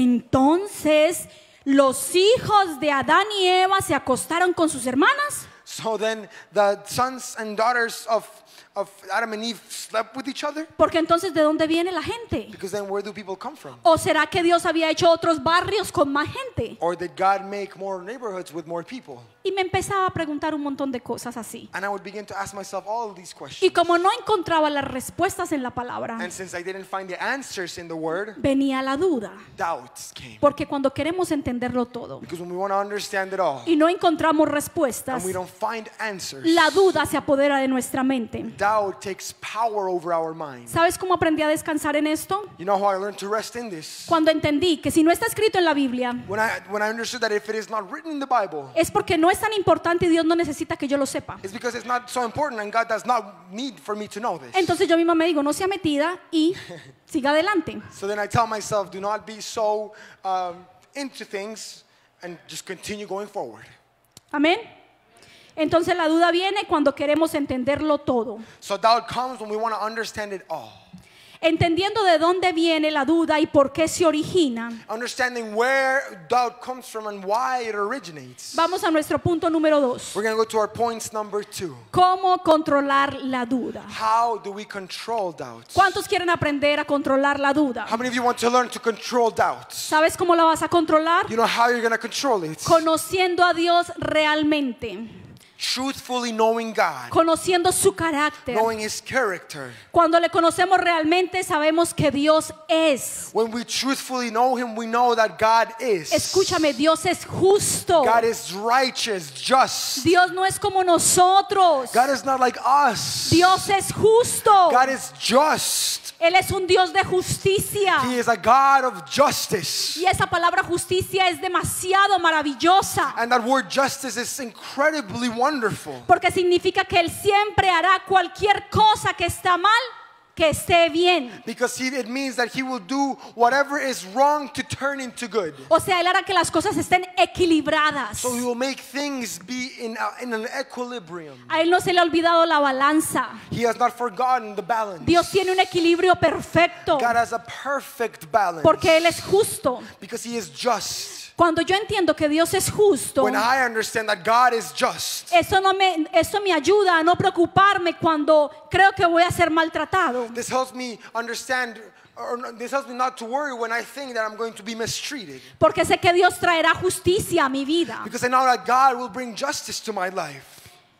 Entonces, los hijos de Adán y Eva se acostaron con sus hermanas. So then the sons and daughters of, of Adam and Eve slept with each other? Porque entonces, ¿de dónde viene la gente? Because then where do people come from? ¿O será que Dios había hecho otros barrios con más gente? Or did God make more neighborhoods with more people? Y me empezaba a preguntar un montón de cosas así. And I would begin to ask myself all of these questions. Y como no encontraba las respuestas en la palabra, And since I didn't find the answers in the Word, venía la duda. doubts came. Porque cuando queremos entenderlo todo Because when we want to understand it all, y no encontramos respuestas, and we don't find answers, la duda se apodera de nuestra mente. doubt takes power over our mind. ¿Sabes cómo aprendí a descansar en esto? You know how I learned to rest in this? Cuando entendí que si no está escrito en la Biblia, When I, when I understood that if it is not written in the Bible, es porque no es tan importante y Dios no necesita que yo lo sepa. it's because it's not so important and God does not need for me to know this. Entonces yo misma me digo, no sea metida y siga adelante. So then I tell myself, do not be so um, into things and just continue going forward. Amén. Entonces la duda viene cuando queremos entenderlo todo. So doubt comes when we want to understand it all. Entendiendo de dónde viene la duda y por qué se origina, Understanding where doubt comes from and why it originates. vamos a nuestro punto número dos. We're going to go to our points number two. ¿Cómo controlar la duda? How do we control doubts? ¿Cuántos quieren aprender a controlar la duda? How many of you want to learn to control doubts? ¿Sabes cómo la vas a controlar? You know how you're going to control it? Conociendo a Dios realmente, Truthfully knowing God, conociendo su carácter. knowing His character. Cuando le conocemos realmente, sabemos que Dios es. When we truthfully know Him, we know that God is. Escúchame, Dios es justo. God is righteous, just. Dios no es como nosotros. God is not like us. Dios es justo. God is just. Él es un Dios de justicia. He is a God of justice. Y esa palabra justicia es demasiado maravillosa. And that word justice is incredibly wonderful. Porque significa que Él siempre hará cualquier cosa que está mal, que esté bien. Because he, it means that He will do whatever is wrong to turn into good. O sea, Él hará que las cosas estén equilibradas. So He will make things be in, a, in an equilibrium. A Él no se le ha olvidado la balanza. He has not forgotten the balance. Dios tiene un equilibrio perfecto God has a perfect balance. porque Él es justo. Because He is just. Cuando yo entiendo que Dios es justo, When I understand that God is just, eso, no me, eso me ayuda a no preocuparme cuando creo que voy a ser maltratado. this helps me understand, or no- this helps me not to worry when I think that I'm going to be mistreated. Porque sé que Dios traerá justicia a mi vida. Because I know that God will bring justice to my life.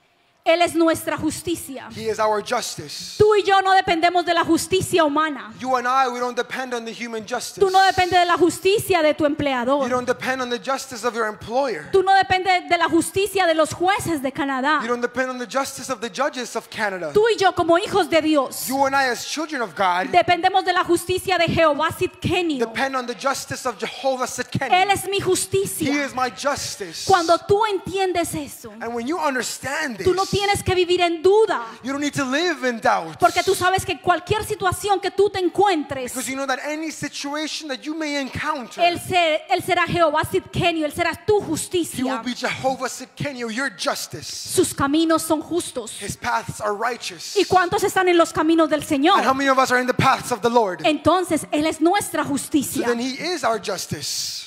Él es nuestra justicia. He is our justice. Tú y yo no dependemos de la justicia humana. You and I, we don't depend on the human justice. Tú no dependes de la justicia de tu You empleador. don't depend on the justice of your employer. Tú no dependes de la justicia de los jueces de Canadá. You don't depend on the justice of the judges of Canada. Tú y yo como hijos de Dios You and I, as children of God, dependemos de la justicia de Jehová Sidkenio. depend on the justice of Jehovah Él Sidkenu. es mi He justicia. is my justice. Cuando tú entiendes eso, And when you understand tú no this, tienes que vivir en duda. you don't need to live in doubt. Porque tú sabes que cualquier situación que tú te encuentres, Because you know that any situation that you may encounter, Él, se- él será Jehová Sidkenio, Él será tu He will justicia. be Jehovah Sidkenu, your justice. Sus caminos son justos. His paths are righteous. ¿Y cuántos están en los caminos del And how Señor? many of us are in the paths of the Lord? Entonces, Él es nuestra So justicia. then He is our justice.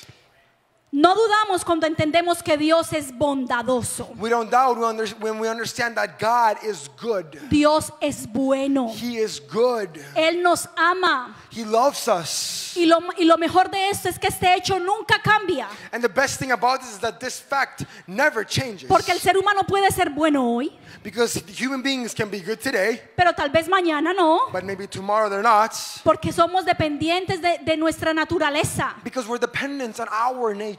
No dudamos cuando entendemos que Dios es bondadoso. We don't doubt when under- when we understand that God is good. Dios es bueno. He is good. Él nos ama. He loves us. Y lo, y lo mejor de esto es que este hecho nunca cambia. And the best thing about this is that this fact never changes. Porque el ser humano puede ser bueno hoy, Because human beings can be good today, pero tal vez mañana no. but maybe tomorrow they're not. Porque somos dependientes de, de nuestra naturaleza. Because we're dependent on our nature.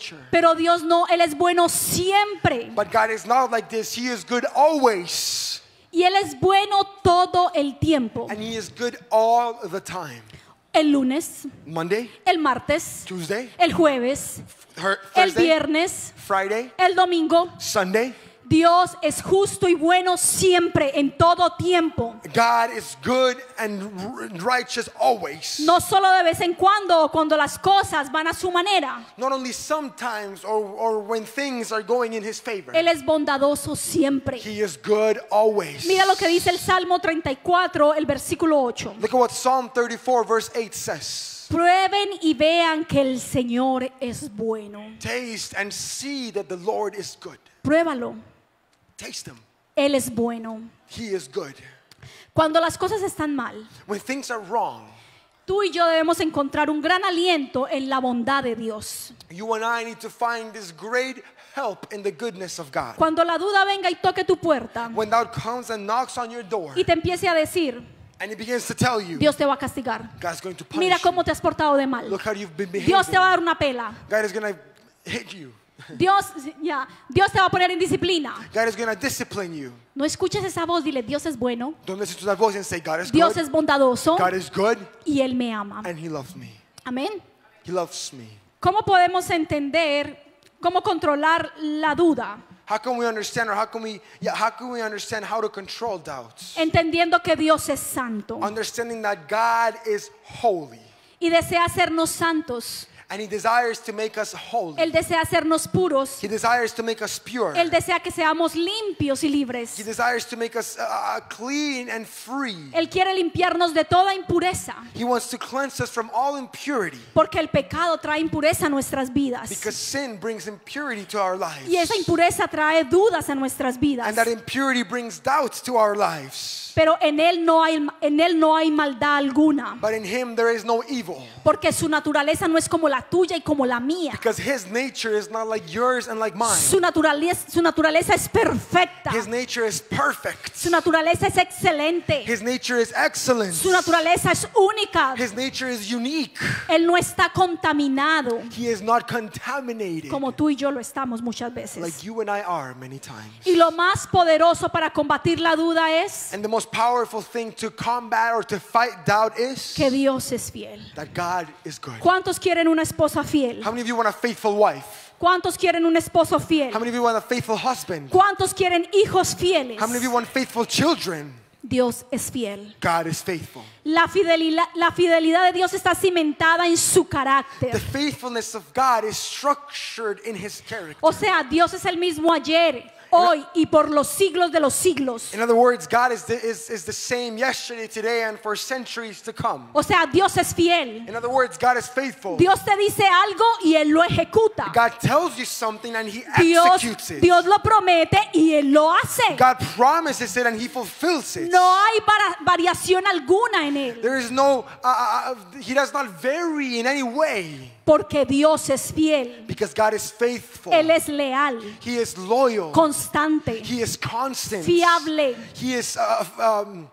nature. Pero Dios no, Él es bueno siempre. But God is not like this. He is good always. Y Él es bueno todo el tiempo. And He is good all the time. El lunes, Monday, el martes, Tuesday, el jueves, Thur- el Thursday, viernes, Friday, el domingo. Sunday. Dios es justo y bueno siempre, en todo tiempo. God is good and r- righteous always. No solo de vez en cuando, cuando las cosas van a su manera. Not only sometimes or, or when things are going in His favor. Él es bondadoso siempre. He is good always. Mira lo que dice el Salmo treinta y cuatro, el versículo ocho. Look at what Psalm thirty-four verse eight says. Prueben y vean que el Señor es bueno. Taste and see that the Lord is good. Pruébalo. Taste Him. Él es bueno. He is good. Cuando las cosas están mal, When things are wrong, tú y yo debemos encontrar un gran aliento en la bondad de Dios. you and I need to find this great help in the goodness of God. Cuando la duda venga y toque tu puerta When doubt comes and knocks on your door y te empiece a decir, and He begins to tell you, Dios te va a castigar. God's going to Mira punish cómo you. te has portado de mal. Look how you've been Dios te va a behaving. dar una pela. God is going to hit you. Dios, ya, Dios te va a poner en disciplina. God is going to discipline you. No escuches esa voz, dile, Dios es bueno, Don't listen to that voice and say, God is Dios good. es bondadoso God is good y Él me ama. and He loves me. Amén. He loves me. ¿Cómo podemos entender, cómo controlar la duda? How can we understand or how can we yeah, how can we understand how to control doubts? Entendiendo que Dios es santo Understanding that God is holy y desea hacernos santos. and He desires to make us holy. Él desea hacernos puros. He desires to make us pure. Él desea que seamos limpios y libres. He desires to make us uh, clean and free. Él quiere limpiarnos de toda impureza, He wants to cleanse us from all impurity porque el pecado trae impureza a nuestras vidas. because sin brings impurity to our lives. Y esa impureza trae dudas a nuestras vidas. And that impurity brings doubts to our lives. Pero en él no hay en él no hay maldad alguna, But in Him there is no evil. porque su naturaleza no es como la tuya y como la mía. Because His nature is not like yours and like mine. Su naturaleza, su naturaleza es perfecta. His nature is perfect. Su naturaleza es excelente. His nature is excellent. Su naturaleza es única. His nature is unique. Él no está contaminado He is not contaminated como tú y yo lo estamos muchas veces. like you and I are many times. Y lo más poderoso para combatir la duda es And the most powerful thing to combat or to fight doubt is que Dios es fiel. that God is good. ¿Cuántos quieren una esposa fiel? How many of you want a faithful wife? ¿Cuántos quieren un esposo fiel? How many of you want a faithful husband? ¿Cuántos quieren hijos fieles? How many of you want faithful children? Dios es fiel. God is faithful. La fidelidad, la fidelidad de Dios está cimentada en su The carácter. faithfulness of God is structured in His character. O sea, Dios es el mismo ayer, hoy y por los siglos de los siglos. In other words, God is the, is, is the same yesterday, today, and for centuries to come. O sea, Dios es fiel. In other words, God is faithful. Dios te dice algo y Él lo ejecuta. God tells you something and He Dios, executes it. Dios lo promete y Él lo hace. God promises it and He fulfills it. No hay para- variación alguna en Él, There is no, uh, uh, uh, He does not vary in any way porque Dios es fiel. because God is faithful. Él es leal, He is loyal. constante, He is constant. fiable, He is uh, um,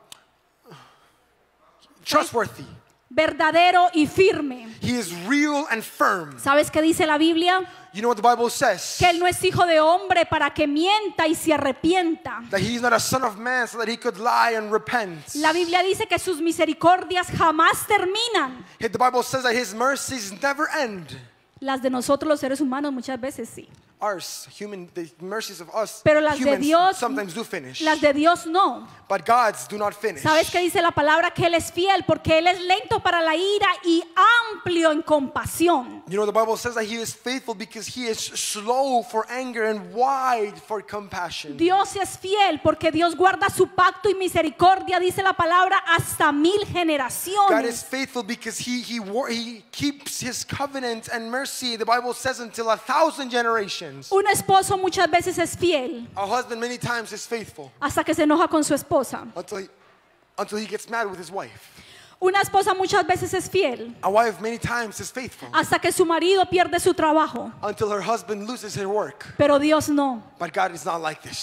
trustworthy. verdadero y firme. He is real and firm. ¿Sabes qué dice la Biblia? You know what the Bible says? Que Él no es hijo de hombre para que mienta y se arrepienta. That He is not a son of man so that He could lie and repent. La Biblia dice que sus misericordias jamás terminan. The Bible says that His mercies never end. Las de nosotros los seres humanos muchas veces sí. Ours, human, the mercies of us, Pero las de humans Dios, sometimes do finish. las de Dios no. But God's do not finish. ¿Sabes qué dice la palabra? Que Él es fiel porque Él es lento para la ira y amplio en compasión. You know, the Bible says that He is faithful because He is slow for anger and wide for compassion. Dios es fiel porque Dios guarda su pacto y misericordia, dice la palabra, hasta mil God is generaciones. faithful because he, he, war- he keeps His covenant and mercy, the Bible says, until a thousand generations. Un esposo muchas veces es fiel A husband many times is faithful hasta que se enoja con su esposa. until he, until he gets mad with his wife. Una esposa muchas veces es fiel A wife many times is faithful hasta que su marido pierde su trabajo. until her husband loses her work. Pero Dios no. But God is not like this.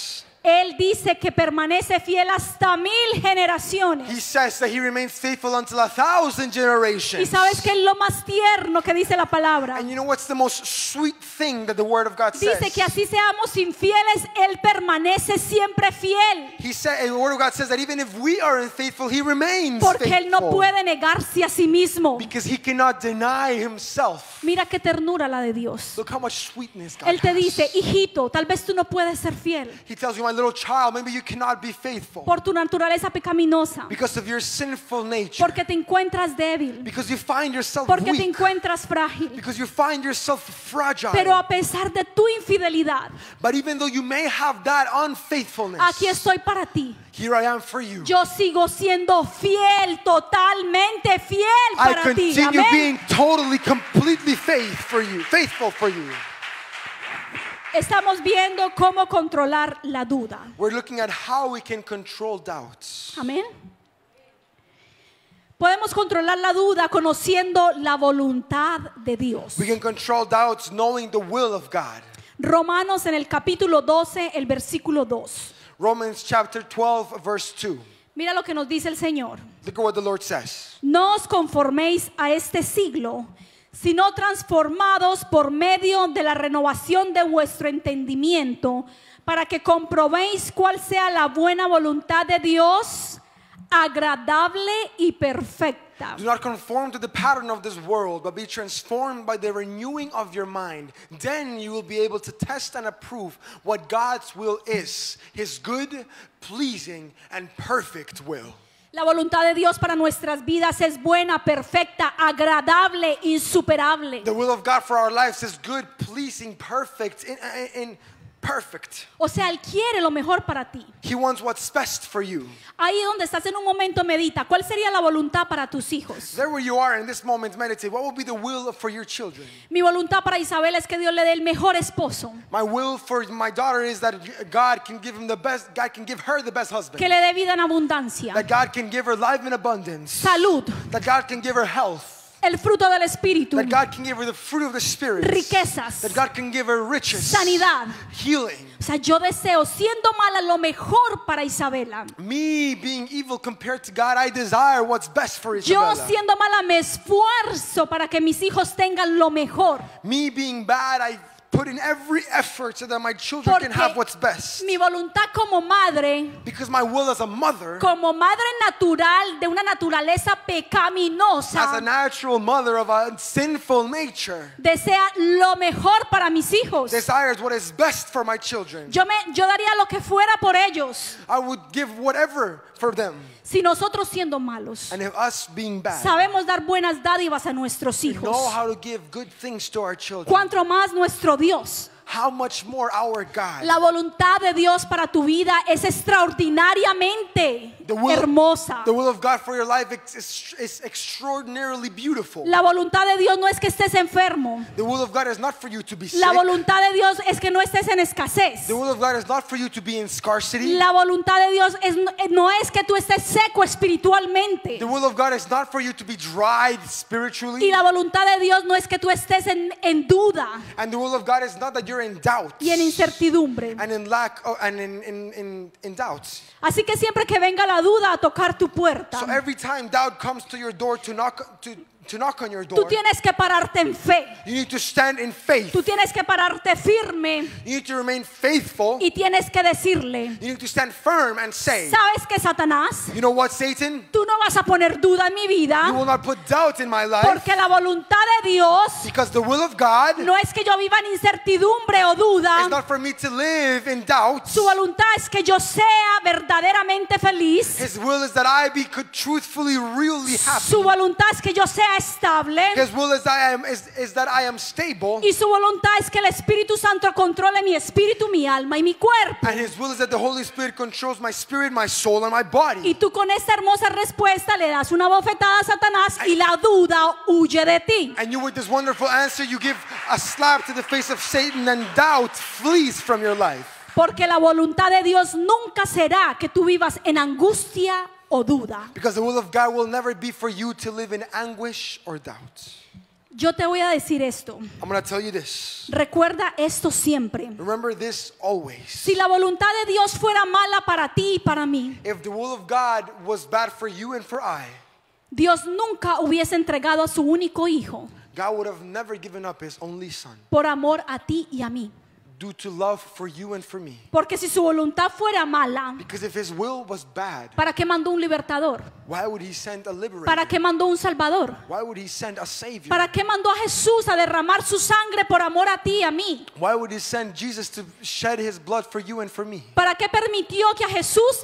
Él dice que permanece fiel hasta mil He generaciones. says that he remains faithful until a thousand generations. Y sabes que es lo más tierno que dice la palabra. And you know what's the most sweet thing that the Word of God says? Dice que así seamos infieles, Él permanece siempre fiel. He said, and the Word of God says that even if we are unfaithful, He remains Porque Él no faithful. puede negarse a sí mismo. Because He cannot deny Himself. Mira qué ternura la de Dios. Look how much sweetness God Él te has. dice, hijito, tal vez tú no puedes ser fiel He tells you, my little child, maybe you cannot be faithful por tu naturaleza pecaminosa, because of your sinful nature. porque te encuentras débil, Because you find yourself porque te weak. encuentras frágil. Because you find yourself fragile. Pero a pesar de tu infidelidad, But even though you may have that unfaithfulness, aquí estoy para ti. here I am for you. Yo sigo siendo fiel, totalmente fiel I para ti. continue Amén. being totally, completely faith for you, faithful for you. Estamos viendo cómo controlar la duda. We're looking at how we can control doubts. Amén. Podemos controlar la duda conociendo la voluntad de Dios. We can control doubts knowing the will of God. Romanos en el capítulo doce, el versículo dos. Romans chapter twelve, verse two. Mira lo que nos dice el Señor. Look at what the Lord says. No os conforméis a este siglo, sino transformados por medio de la renovación de vuestro entendimiento, para que comprobéis cuál sea la buena voluntad de Dios, agradable y perfecta. Do not conform to the pattern of this world, but be transformed by the renewing of your mind. Then you will be able to test and approve what God's will is, His good, pleasing, and perfect will. La voluntad de Dios para nuestras vidas es buena, perfecta, agradable, insuperable. The will of God for our lives is good, pleasing, perfect, in, in, in perfect. O sea, Él quiere lo mejor para ti. He wants what's best for you. Ahí donde estás en un momento medita, ¿cuál sería la voluntad para tus hijos? There where you are in this moment, meditate. What will be the will for your children? Mi voluntad para Isabel es que Dios le dé el mejor esposo, My will for my daughter is that God can give him the best. God can give her the best husband. que le dé vida en abundancia, That God can give her life in abundance. salud, That God can give her health. el fruto del Espíritu, That God can give her the fruit of the Spirit. riquezas, That God can give her riches. sanidad. Healing. O sea, yo deseo, siendo mala, lo mejor para Isabela. Me being evil compared to God, I desire what's best for Yo Isabella. siendo mala me esfuerzo para que mis hijos tengan lo mejor. Me being bad, I put in every effort so that my children Porque can have what's best. mi voluntad como madre, Because my will as a mother, como madre natural de una naturaleza as a pecaminosa, natural mother of a sinful nature, desea lo mejor para mis hijos. desires what is best for my children. Yo, me, yo daría lo que fuera por ellos. I would give whatever for them. Si nosotros siendo malos And if us being bad, sabemos dar buenas dádivas a nuestros we know hijos, how to give good things to our children, cuánto más nuestro Dios. how much more our God. La voluntad de Dios para tu vida es extraordinariamente The will, hermosa. the will of God for your life is, is, is extraordinarily beautiful. La voluntad de Dios no es que estés enfermo. The will of God is not for you to be sick. La voluntad de Dios es que no estés en escasez. The will of God is not for you to be in scarcity. La voluntad de Dios es, no es que tú estés seco espiritualmente. The will of God is not for you to be dried spiritually. Y la voluntad de Dios no es que tú estés en, en duda And the will of God is not that you're in doubt y en incertidumbre. and in lack oh, and in, in, in, in doubts. Así que siempre que venga la duda a tocar tu puerta, So every time doubt comes to your door to knock to, to knock on your tú door, tienes que pararte en fe. you need to stand in faith. Tú tienes que pararte firme You need to remain faithful. y tienes que decirle, You need to stand firm and say, ¿sabes qué, Satanás? you know what, Satan? Tú no vas a poner duda en mi You vida, will not put doubt in my life porque la voluntad de Dios because the will of God no es que yo viva en incertidumbre o is duda. not for me to live in doubt. Su voluntad es que yo sea verdaderamente feliz. His will is that I be could truthfully, really happy. Su voluntad es que yo sea estable. His will is that I am is, is that I am stable. Y su voluntad es que el Espíritu Santo controle mi espíritu, mi alma y mi cuerpo. And His will is that the Holy Spirit controls my spirit, my soul, and my body. Y tú con esta hermosa respuesta le das una bofetada a Satanás y la duda huye de ti. And you with this wonderful answer, you give a slap to the face of Satan and doubt flees from your life. Porque la voluntad de Dios nunca será que tú vivas en angustia o duda. Because the will of God will never be for you to live in anguish or doubt. Yo te voy a decir esto. I'm going to tell you this. Recuerda esto siempre. Remember this always. Si la voluntad de Dios fuera mala para ti y para mí, If the will of God was bad for you and for I, Dios nunca hubiese entregado a su único hijo God would have never given up his only son por amor a ti y a mí. due to love for you and for me. Porque si su voluntad fuera mala, Because if his will was bad, ¿para qué mandó un libertador? why would he send a liberator? ¿Para qué mandó un salvador? Why would he send a savior? ¿Para qué mandó a Jesús a derramar su sangre por amor a ti y a mí? Why would he send Jesus to shed his blood for you and for me? ¿Para qué permitió que a Jesús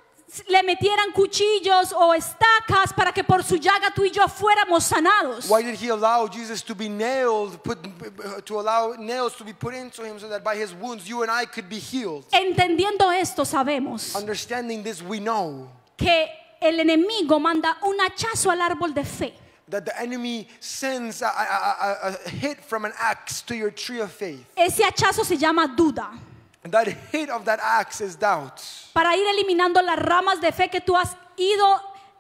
le metieran cuchillos o estacas para que por su llaga tú y yo fuéramos sanados? Why did he allow Jesus to be nailed, put, to allow nails to be put into him so that by his wounds you and I could be healed? Entendiendo esto, sabemos Understanding this, we know que el enemigo manda un hachazo al árbol de fe. that the enemy sends a, a, a, a hit from an axe to your tree of faith. Ese hachazo se llama duda. And that hit of that axe is doubt. Para ir eliminando las ramas de fe que tú has ido,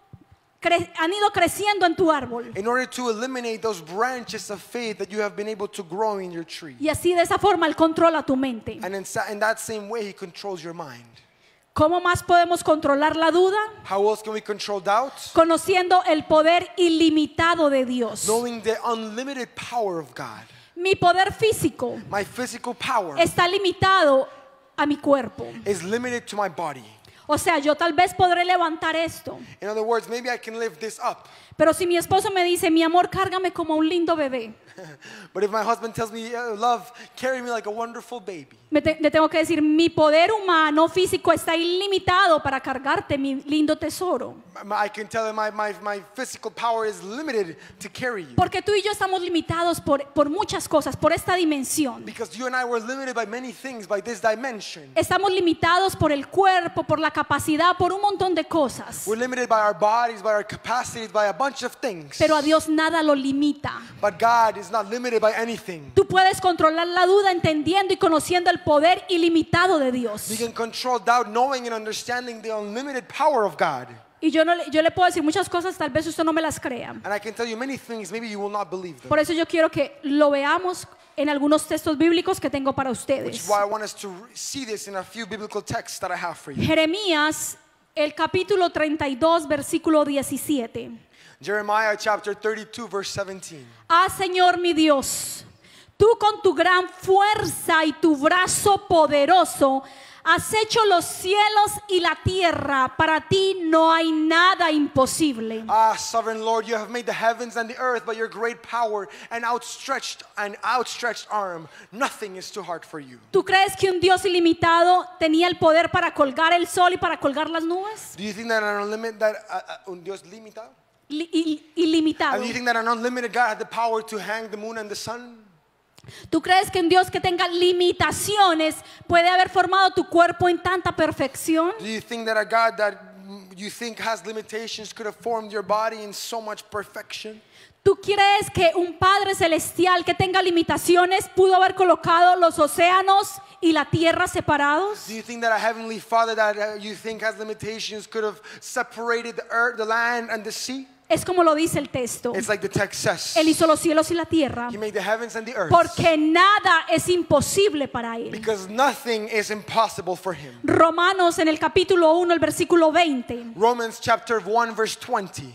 cre- han ido creciendo en tu árbol. In order to eliminate those branches of faith that you have been able to grow in your tree. Y así de esa forma él controla tu mente. And in, sa- in that same way, he controls your mind. ¿Cómo más podemos controlar la duda? How else can we control doubt? Conociendo el poder ilimitado de Dios. Knowing the unlimited power of God. Mi poder físico My physical power está limitado a mi cuerpo. is limited to my body. O sea, yo tal vez podré levantar esto, In other words, maybe I can lift this up. pero si mi esposo me dice, mi amor, cárgame como un lindo bebé, But if my husband tells me, "Uh, love, carry me like a wonderful baby," me te- le tengo que decir, mi poder humano físico está ilimitado para cargarte mi lindo tesoro. I can tell him my, my, my physical power is limited to carry you. Porque tú y yo estamos limitados por, por muchas cosas, por esta dimensión. Because you and I were limited by many things, by this dimension. Estamos limitados por el cuerpo, por la capacidad, por un montón de cosas. We're limited by our bodies, by our capacities, by a bunch of things. Pero a Dios nada lo limita. But God is not limited by anything. Tú puedes controlar la duda entendiendo y conociendo el poder ilimitado de You Dios. can control doubt, knowing and understanding the unlimited power of God. Y yo, no, le- yo le puedo decir muchas cosas, tal vez usted no me las crea. And I can tell you many things, maybe you will not believe them. Por eso yo quiero que lo veamos en algunos textos bíblicos que tengo para Which is ustedes. why I want us to re- see this in a few biblical texts that I have for you. Jeremías, el capítulo treinta y dos, versículo diecisiete. Jeremiah chapter thirty-two, verse seventeen. Ah, Señor mi Dios, tú con tu gran fuerza y tu brazo poderoso has hecho los cielos y la tierra. Para ti no hay nada imposible. Ah, sovereign Lord, you have made the heavens and the earth by your great power and outstretched and outstretched arm. Nothing is too hard for you. ¿Tú crees que un Dios ilimitado tenía el poder para colgar el sol y para colgar las nubes? Do you think that an unlimited that uh, uh, un Dios limitado? Li- il- ilimitado. And do you think that an unlimited God had the power to hang the moon and the sun? ¿Tú crees que un Dios que tenga limitaciones puede haber formado tu cuerpo en tanta perfección? Do you think that a God that mm, you think has limitations could have formed your body in so much perfection? ¿Tú crees que un Padre celestial que tenga limitaciones pudo haber colocado los océanos y la tierra separados? Do you think that a heavenly Father that uh, you think has limitations could have separated the earth, the land, and the sea? Es como lo dice el texto. It's like the text says. Él hizo los cielos y la tierra He made the heavens and the earth. porque nada es imposible para Él. Because nothing is impossible for him. Romanos en el capítulo uno, el versículo veinte. Romans chapter one, verse twenty.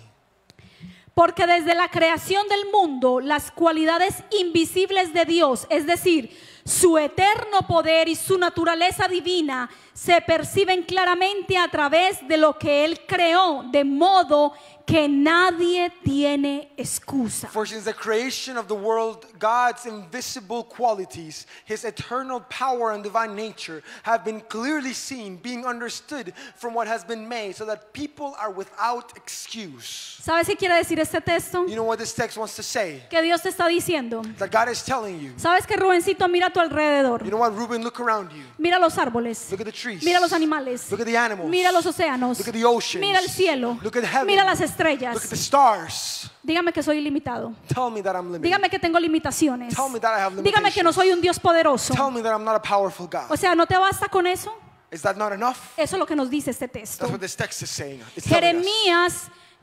Porque desde la creación del mundo, las cualidades invisibles de Dios, es decir, su eterno poder y su naturaleza divina, se perciben claramente a través de lo que Él creó, de modo que nadie tiene excusa. For since the creation of the world, God's invisible qualities, His eternal power and divine nature have been clearly seen, being understood from what has been made, so that people are without excuse. ¿Sabes qué quiere decir este texto? You know what this text wants to say? Que Dios te está diciendo. That God is telling you. ¿Sabes qué, Rubencito? Mira a tu alrededor. You know what, Reuben? Look around you. Mira los árboles. Look at the trees. Mira los animales. Look at the animals. Mira los océanos. Look at the oceans. Mira el cielo. Look at heaven. Mira las Look estrellas. at the stars. Dígame que soy ilimitado. Tell me that I'm limited. Dígame que tengo limitaciones. Tell me that I have Dígame que no soy un Dios poderoso. Tell me that I'm not a powerful God. O sea, ¿no te basta con eso? Is that not enough? Eso es lo que nos dice este texto. That's what this text is saying. It's telling us. Jeremías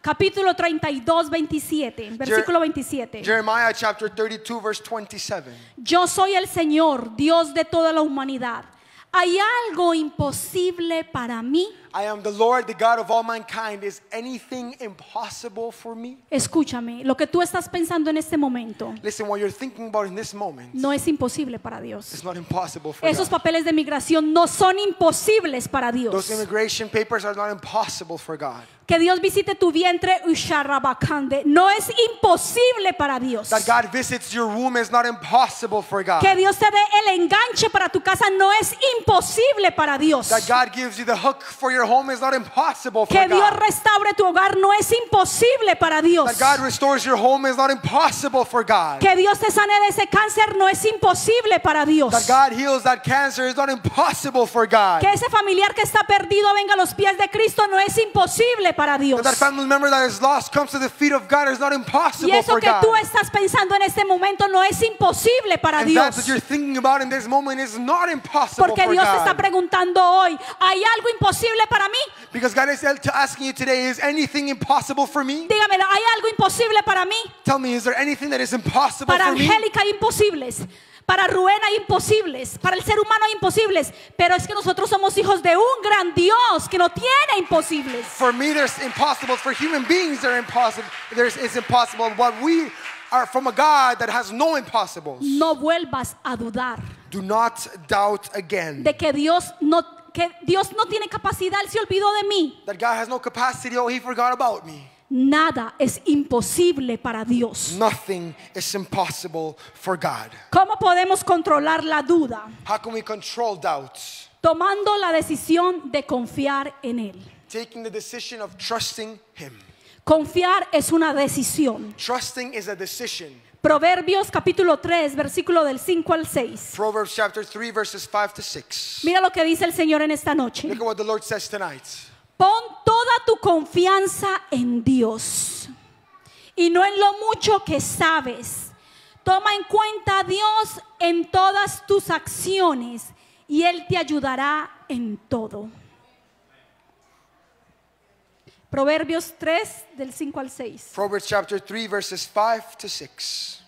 capítulo treinta y dos, veintisiete, versículo veintisiete. Jeremiah chapter thirty-two, verse twenty-seven. Yo soy el Señor, Dios de toda la humanidad. ¿Hay algo imposible para mí? I am the Lord, the God of all mankind. Is anything impossible for me? Escúchame, lo que tú estás pensando en este momento Listen, what you're thinking about in this moment no es imposible para Dios. is not impossible for Esos God. papeles de migración no son imposibles para Those Dios. immigration papers are not impossible for God. Que Dios visite tu vientre, usharabakande, no es imposible para Dios. That God visits your womb is not impossible for God. Que Dios te dé el enganche para tu casa no es imposible para Dios. That God gives you the hook for your home is not impossible for Que Dios God. restaure tu hogar no es imposible para Dios. That God restores your home is not impossible for God. Que Dios te sane de ese cáncer no es imposible para Dios. That God heals that cancer is not impossible for God. Que ese familiar que está perdido venga a los pies de Cristo no es imposible para Dios. That that family member that is lost comes to the feet of God is not Y impossible eso for que God. tú estás pensando en este momento no es imposible para And that's what Dios. you're thinking about in this moment is not impossible Porque for Dios te está God. preguntando hoy, ¿hay algo imposible para mí? Because God is asking you today, is anything impossible for me? Dígamelo, ¿hay algo imposible para mí? Tell me, is there anything that is impossible Para for me? Angélica hay imposibles. Para Rubén hay imposibles. Para el ser humano hay imposibles. Pero es que nosotros somos hijos de un gran Dios que no tiene imposibles. For me, there's impossible. For human beings, they're impossible. There's it's impossible. But we are from a God that has no impossibles. No vuelvas a dudar Do not doubt again de que Dios no, que Dios no tiene capacidad, Él se olvidó de mí. that God has no capacity. Oh, He forgot about me. Nada es imposible para Dios. Nothing is impossible for God. ¿Cómo podemos controlar la duda? How can we control doubts? Tomando la decisión de confiar en Él. Taking the decision of trusting Him. Confiar es una decisión. Trusting is a decision. Proverbios capítulo tres, versículo del cinco al seis. Proverbs chapter three, verses five to six. Mira lo que dice el Señor en esta noche. Look at what the Lord says tonight. Pon toda tu confianza en Dios y no en lo mucho que sabes. Toma en cuenta a Dios en todas tus acciones y Él te ayudará en todo. Proverbios tres del cinco al seis. Proverbs chapter three, verses five to six.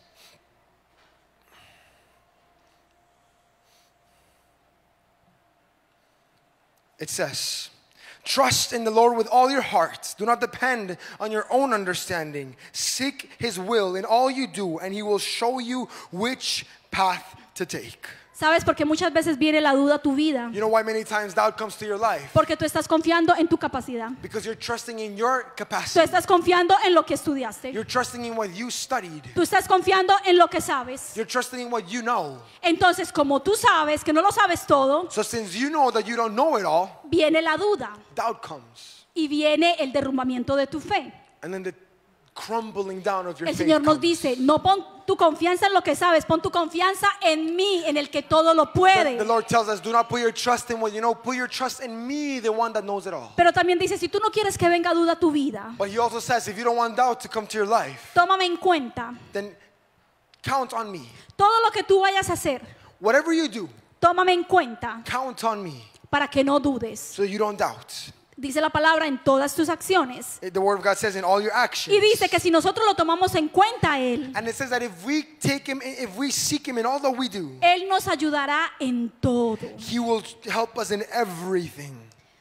It says, trust in the Lord with all your heart. Do not depend on your own understanding. Seek His will in all you do, and He will show you which path to take. ¿Sabes? Porque muchas veces viene la duda a tu vida. You know why many times doubt comes to your life? Porque tú estás confiando en tu capacidad. Because you're trusting in your Tú capacity. estás confiando en lo que estudiaste. You're trusting in what you studied. Tú estás confiando en lo que sabes. You're trusting in what you know. Entonces, como tú sabes que no lo sabes todo, So since you know that you don't know it all, viene la duda doubt comes. y viene el derrumbamiento de tu fe. And then the crumbling down of your El faith Señor nos comes. dice, no pon tu confianza en lo que sabes, pon tu confianza en mí, en el que todo lo The, puede. the Lord tells us, do not put your trust in what you know, put your trust in me, the one that knows it all. Pero también dice, si tú no quieres que venga duda a tu vida, But He also says, if you don't want doubt to come to your life, tómame en cuenta. then count on me. Todo lo que tú vayas a hacer, Whatever you do, tómame en cuenta count on me para que no dudes. so you don't doubt. Dice la palabra en todas tus acciones. The Word of God says in all your actions. Y dice que si nosotros lo tomamos en cuenta a Él, And it says that if we take Him, if we seek Him in all that we do, Él nos ayudará en todo. He will help us in everything.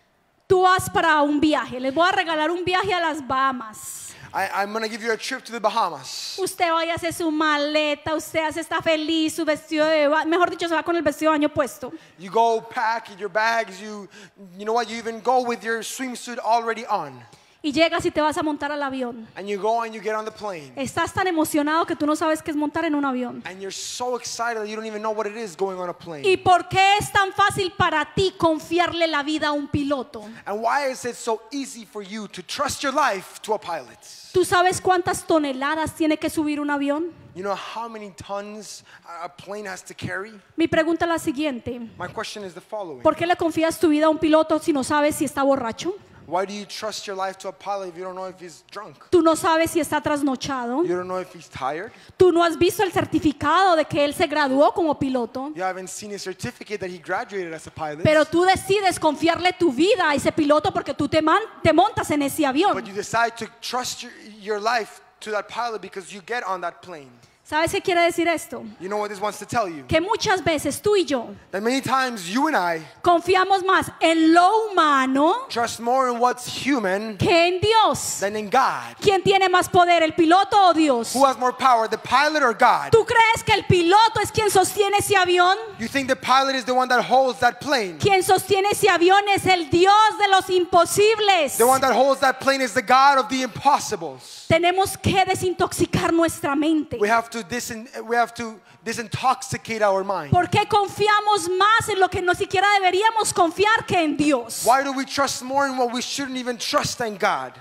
Tú vas para un viaje, les voy a regalar un viaje a las Bahamas. I, I'm going to give you a trip to the Bahamas. Usted vaya a hacer su maleta, usted hace está feliz, su vestido de ba- mejor dicho, se va con el vestido de baño puesto. You go pack your bags, you, you know what, you even go with your swimsuit already on. Y llegas y te vas a montar al avión. And you go and you get on the plane. Estás tan emocionado que tú no sabes qué es montar en un avión. And you're so excited that you don't even know what it is going on a plane. ¿Y por qué es tan fácil para ti confiarle la vida a un piloto? And why is it so easy for you to trust your life to a pilot? ¿Tú sabes cuántas toneladas tiene que subir un avión? You know how many tons a a plane has to carry? Mi pregunta es la siguiente. My question is the following. ¿Por qué le confías tu vida a un piloto si no sabes si está borracho? Why do you trust your life to a pilot if you don't know if he's drunk? Tú no sabes si está trasnochado. You don't know if he's tired. Tú no has visto el certificado de que él se graduó como piloto. You haven't seen his certificate that he graduated as a pilot. Pero tú decides confiarle tu vida a ese piloto porque tú te, man- te montas en ese avión. But you decide to trust your, your life to that pilot because you get on that plane. ¿Sabes qué quiere decir esto? You know what this wants to tell you? Que muchas veces tú y yo That many times you and I confiamos más en lo humano trust more in what's human que en Dios. than in God. ¿Quién tiene más poder, el piloto o Dios? Who has more power, the pilot or God? ¿Tú crees que el piloto es quien sostiene ese avión? You think the pilot is the one that holds that plane? Quien sostiene ese avión es el Dios de los imposibles. The one that holds that plane is the God of the impossibles. Tenemos que desintoxicar nuestra mente. We have to disin- we have to disintoxicate our mind. ¿Por qué confiamos más en lo que no siquiera deberíamos confiar que en Dios? Why do we trust more in what we shouldn't even trust in God?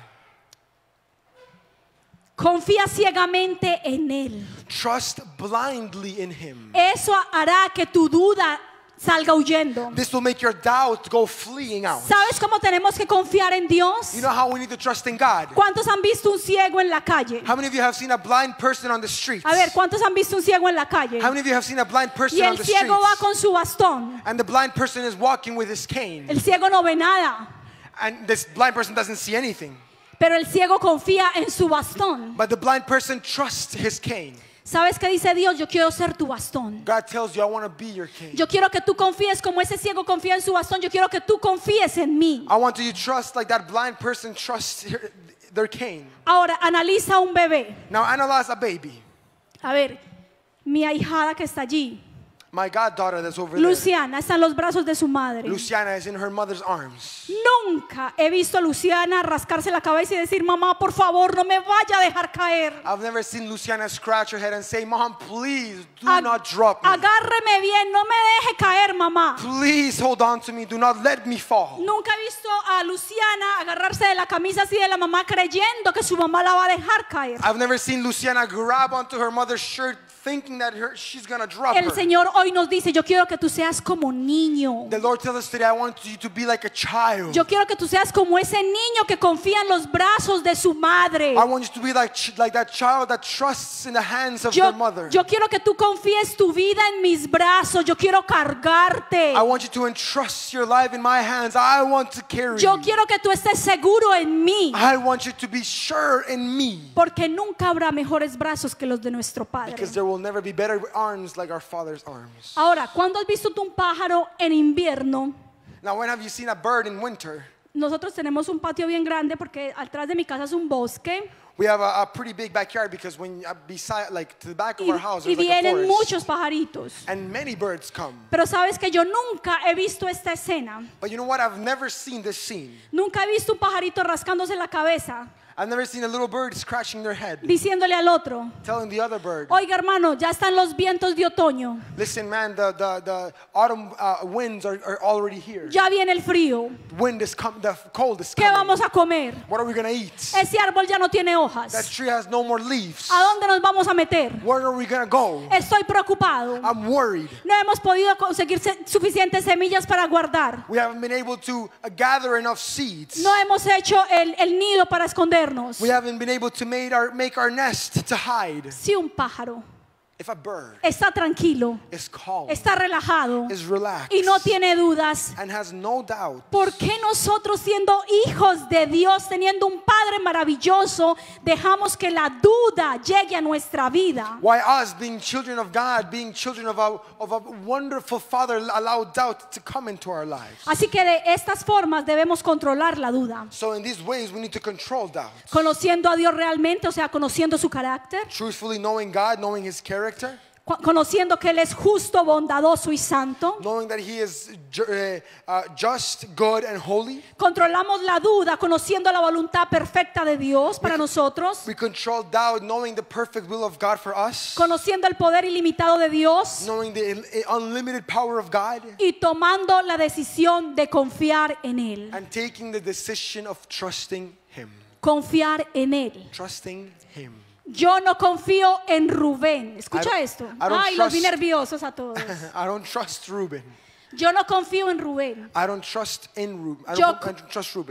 Confía ciegamente en Él. Trust blindly in Him. Eso hará que tu duda salga huyendo. This will make your doubt go fleeing out. ¿Sabes cómo tenemos que confiar en Dios? You know how we need to trust in God? ¿Cuántos han visto un ciego en la calle? How many of you have seen a blind person on the streets? A ver, ¿cuántos han visto un ciego en la calle? How many of you have seen a blind person Y on el the ciego va streets? con su bastón. And the blind person is walking with his cane. El ciego no ve nada, And this blind person doesn't see anything. pero el ciego confía en su bastón. But the blind person trusts his cane. ¿Sabes qué dice Dios? Yo quiero ser tu bastón. God tells you, I want to be your cane. Yo quiero que tú confíes como ese ciego confía en su bastón. Yo quiero que tú confíes en mí. I want you to trust like that blind person trusts her- their cane. Ahora, analiza un bebé. Now analyze a baby. A ver, mi ahijada que está allí, My goddaughter that's over there. Luciana, está en los brazos de su madre. Luciana is in her mother's arms. Nunca he visto a Luciana rascarse la cabeza y decir, mamá, por favor, no me vaya a dejar caer. I've never seen Luciana scratch her head and say, Mom, please do Ag- not drop me. Agárreme bien, no me deje caer, mamá. Please hold on to me. Do not let me fall. Nunca he visto a Luciana agarrarse de la camisa así de la mamá creyendo que su mamá la va a dejar caer. I've never seen Luciana grab onto her mother's shirt thinking that her, she's going to drop El her. Señor hoy nos dice, yo quiero que tú seas como niño. The Lord tells us today, I want you to be like a child. Yo quiero que tú seas como ese niño que confía en los brazos de su madre. I want you to be like, ch- like that child that trusts in the hands of Yo, their mother. yo quiero que tú confíes tu vida en mis brazos. Yo quiero cargarte. I want you to entrust your life in my hands. I want to carry Yo you. quiero que tú estés seguro en mí. I want you to be sure in me. Porque nunca habrá mejores brazos que los de nuestro Padre. Because there will never be better arms like our Father's arms. Ahora, ¿cuándo has visto tú un pájaro en invierno? Now, when have you seen a bird in winter? Nosotros tenemos un patio bien grande porque atrás de mi casa es un bosque We have a, a pretty big backyard because when uh, beside, like to the back of y, our house, y there's like a vienen forest, muchos pajaritos. and many birds come. Pero sabes que yo nunca he visto esta escena. But you know what? I've never seen this scene. Nunca he visto un pajarito rascándose la cabeza I've never seen a little bird scratching their head, diciéndole al otro, telling the other bird, oiga hermano, ya están los vientos de otoño, "Listen, man, the the, the autumn uh, winds are, are already here. ya viene el frío, Wind is coming. The cold is ¿qué coming. vamos a comer? What are we gonna eat? Ese árbol ya no tiene That hojas. tree has no more leaves. ¿A dónde nos vamos a meter? Where are we gonna go? Estoy preocupado. I'm worried. No hemos podido conseguir se- suficientes semillas para guardar. We haven't been able to uh, gather enough seeds. No hemos hecho el, el nido para escondernos. We haven't been able to make our, make our nest to hide. Si un pájaro If a bird está tranquilo, is calm, está relajado is relaxed, y no tiene dudas, and has no doubt, ¿por qué nosotros siendo hijos de Dios, teniendo un Padre maravilloso, dejamos que la duda llegue a nuestra vida? why us, being children of God, being children of a, of a wonderful Father, allow doubt to come into our lives? Así que de estas formas debemos controlar la duda. So in these ways, we need to control doubt. Conociendo a Dios realmente, o sea, conociendo su carácter, Truthfully knowing God, knowing His character, cu- conociendo que Él es justo, bondadoso y santo. knowing that He is ju- uh, uh, just, good, and holy. Controlamos la duda conociendo la voluntad perfecta de Dios para We- nosotros, We control doubt, knowing the perfect will of God for us, conociendo el poder ilimitado de Dios knowing the il- unlimited power of God, y tomando la decisión de confiar en Él. and taking the decision of trusting Him. Confiar en Él. Trusting Him. Yo no confío en Rubén. I Escucha don't- esto. I don't Ay, los vi trust- nerviosos a todos. I don't trust Reuben. Yo no confío en Rubén. I don't trust in Reuben. I Yo- don't, I don't trust Reuben.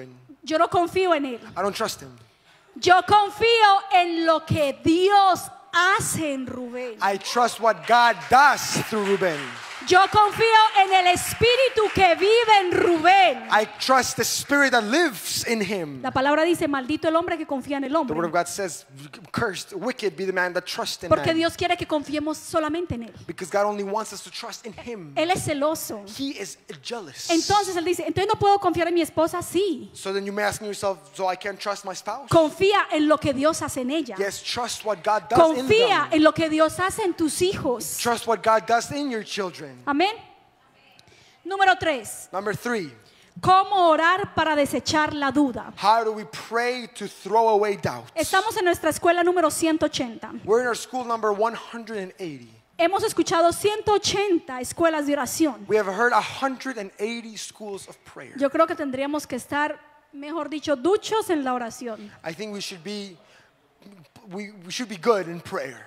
Yo no confío en él. I don't trust him. Yo confío en lo que Dios hace en Rubén. I trust what God does through Reuben. Yo confío en el espíritu que vive en Rubén. I trust the spirit that lives in him. La palabra dice, maldito el hombre que confía en el The word hombre. of God says, cursed, wicked be the man that trusts in Porque man. Dios quiere que confiemos solamente en él. Because God only wants us to trust in him. Él es celoso. He is jealous. Entonces él dice, entonces no puedo confiar en mi esposa. Sí. So then you may ask yourself, so I can't trust my spouse? Confía en lo que Dios hace en ella. Yes, trust what God does in Confía them. en lo que Dios hace en tus hijos. Trust what God does in your children. Amén. Número tres. Number three, ¿Cómo orar para desechar la duda? how do we pray to throw away doubt? Estamos en nuestra escuela número ciento ochenta. We're in our school number one hundred eighty. Hemos escuchado ciento ochenta escuelas de oración. We have heard one hundred eighty schools of prayer. Yo creo que tendríamos que estar, mejor dicho, duchos en la oración. I think we should be we, we should be good in prayer.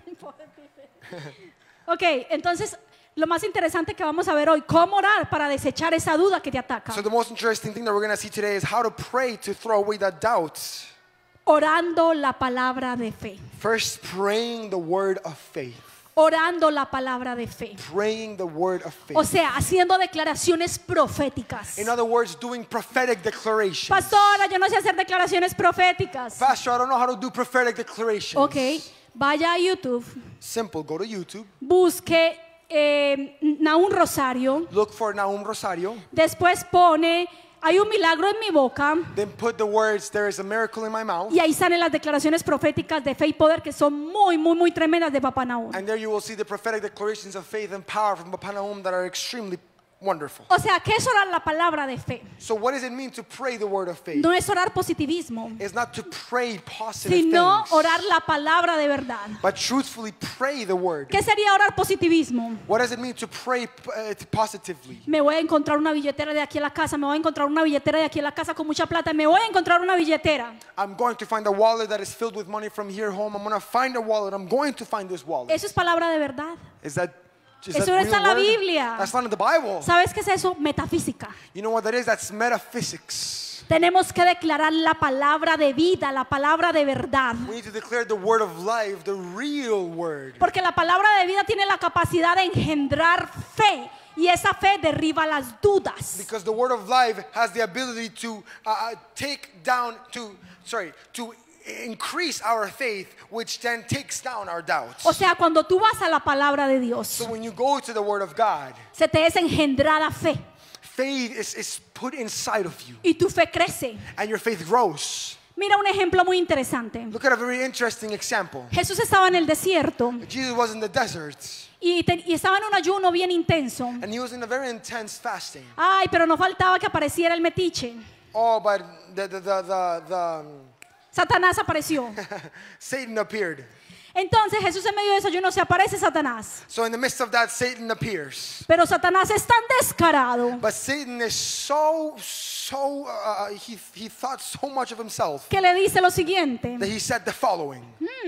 Ok, entonces lo más interesante que vamos a ver hoy, cómo orar para desechar esa duda que te ataca. So the most interesting thing that we're going to see today is how to pray to throw away that doubt. Orando la palabra de fe. First, praying the word of faith. Orando la palabra de fe. Praying the word of faith. O sea, haciendo declaraciones proféticas. In other words, doing prophetic declarations. Pastora, yo no sé hacer declaraciones proféticas. Pastor, I don't know how to do prophetic declarations. Ok, vaya a YouTube, Simple. Go to YouTube. busque eh, Nahum Rosario, Look for Nahum Rosario. después pone, hay un milagro en mi boca, Then put the words, there is a miracle in my mouth. y ahí salen las declaraciones proféticas de fe y poder que son muy, muy, muy tremendas de Papá Nahum. And there you will see the prophetic declarations of faith and power from Papa Nahum that are extremely wonderful. O sea, ¿qué es orar la palabra de fe? So what does it mean to pray the word of faith? No es orar positivismo, It's not to pray positive sino things, orar la palabra de verdad. but truthfully pray the word. ¿Qué sería orar positivismo? What does it mean to pray uh, positively? Me voy a encontrar una billetera de aquí a la casa, me voy a encontrar una billetera de aquí a la casa con mucha plata, me voy a encontrar una billetera. I'm going to find a wallet that is filled with money from here home. I'm going to find a wallet. I'm going to find this wallet. Eso es palabra de verdad. Is that, is Eso that no real está en la word? Biblia. That's not in the Bible. ¿Sabes qué es eso? Metafísica. You know what that is? That's metaphysics. Tenemos que declarar la palabra de vida, la palabra de verdad. We need to declare the word of life, the real word. Porque la palabra de vida tiene la capacidad de engendrar fe. Y esa fe derriba las dudas. Because the word of life has the ability to uh, take down, to, sorry, to increase our faith, which then takes down our doubts. O sea, cuando tú vas a la palabra de Dios, So when you go to the word of God, se te es engendrada fe. faith is, is put inside of you, Y tu fe crece. and your faith grows. Mira un ejemplo muy interesante. Look at a very interesting example. Jesús estaba en el desierto Jesus was in the desert, y, te- y estaba en un ayuno bien intenso. and he was in a very intense fasting. Ay, pero no faltaba que apareciera el metiche. Oh, but the, the, the, the, the um, Satanás apareció. Satan appeared. Entonces Jesús en medio de ese ayuno se aparece Satanás. So in the midst of that, Satan appears. Pero Satanás es tan descarado But Satan is so, so, uh, he, he thought so much of himself que le dice lo siguiente. that he said the following.